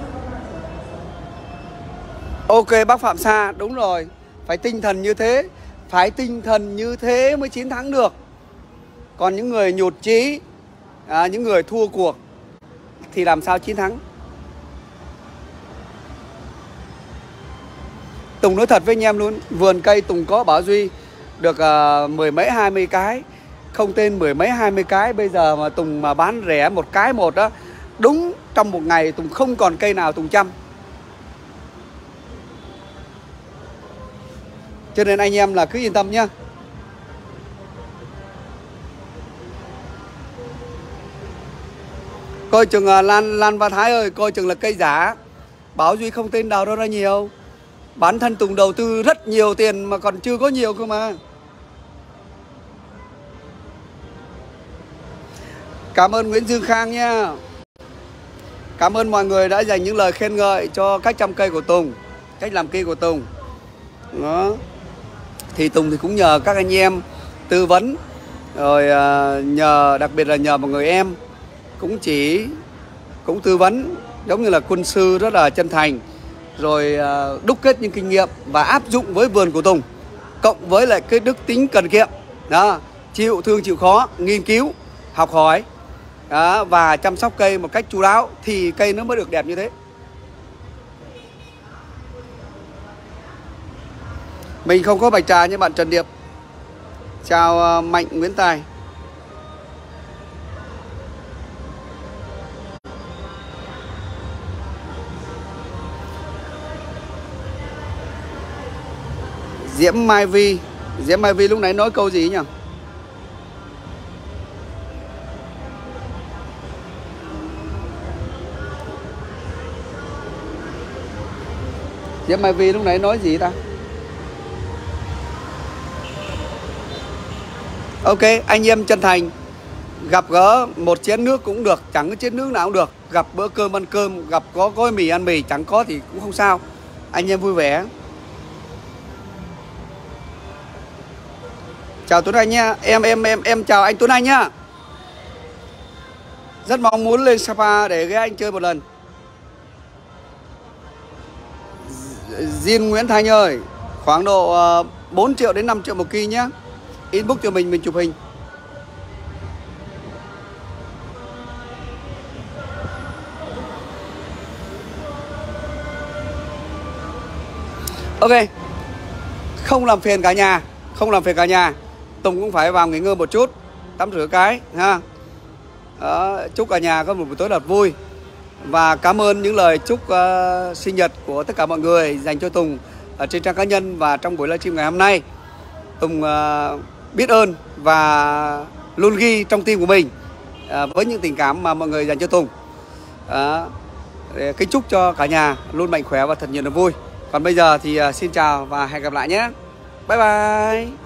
Ok bác Phạm Sa, đúng rồi. Phải tinh thần như thế. Phải tinh thần như thế mới chiến thắng được. Còn những người nhụt chí, những người thua cuộc thì làm sao chiến thắng. Tùng nói thật với anh em luôn, vườn cây Tùng có Bảo Duy được mười mấy 20 cái, không tên mười mấy 20 cái. Bây giờ mà Tùng mà bán rẻ một cái một đó, đúng trong một ngày Tùng không còn cây nào Tùng chăm. Cho nên anh em là cứ yên tâm nhá. Coi chừng Lan và Thái ơi, coi chừng là cây giả. Bảo Duy không tên đào đâu ra nhiều. Bản thân Tùng đầu tư rất nhiều tiền mà còn chưa có nhiều cơ mà. Cảm ơn Nguyễn Dương Khang nha. Cảm ơn mọi người đã dành những lời khen ngợi cho cách chăm cây của Tùng, cách làm cây của Tùng. Đó. Thì Tùng thì cũng nhờ các anh em tư vấn, rồi nhờ, đặc biệt là nhờ một người em cũng tư vấn, giống như là quân sư rất là chân thành, rồi đúc kết những kinh nghiệm và áp dụng với vườn của Tùng, cộng với lại cái đức tính cần kiệm đó, chịu thương chịu khó, nghiên cứu, học hỏi đó, và chăm sóc cây một cách chu đáo thì cây nó mới được đẹp như thế. Mình không có bạch trà như bạn Trần Điệp. Chào Mạnh Nguyễn Tài. Diễm Mai Vi lúc nãy nói câu gì nhỉ? Diễm Mai Vi lúc nãy nói gì ta? Ok, anh em chân thành, gặp gỡ một chén nước cũng được, chẳng có chén nước nào cũng được. Gặp bữa cơm ăn cơm, gặp có gói mì ăn mì, chẳng có thì cũng không sao. Anh em vui vẻ. Chào Tuấn Anh nha. Em chào anh Tuấn Anh nhá. Rất mong muốn lên Sapa để ghé anh chơi một lần. Diên Nguyễn Thanh ơi, khoảng độ 4 triệu đến 5 triệu một kỳ nhé. Inbox cho mình chụp hình. Ok, không làm phiền cả nhà, Tùng cũng phải vào nghỉ ngơi một chút, tắm rửa cái ha. Đó, chúc cả nhà có một buổi tối thật vui. Và cảm ơn những lời chúc sinh nhật của tất cả mọi người dành cho Tùng ở trên trang cá nhân và trong buổi livestream ngày hôm nay. Tùng biết ơn và luôn ghi trong tim của mình với những tình cảm mà mọi người dành cho Tùng. Kính chúc cho cả nhà luôn mạnh khỏe và thật nhiều niềm vui. Còn bây giờ thì xin chào và hẹn gặp lại nhé. Bye bye.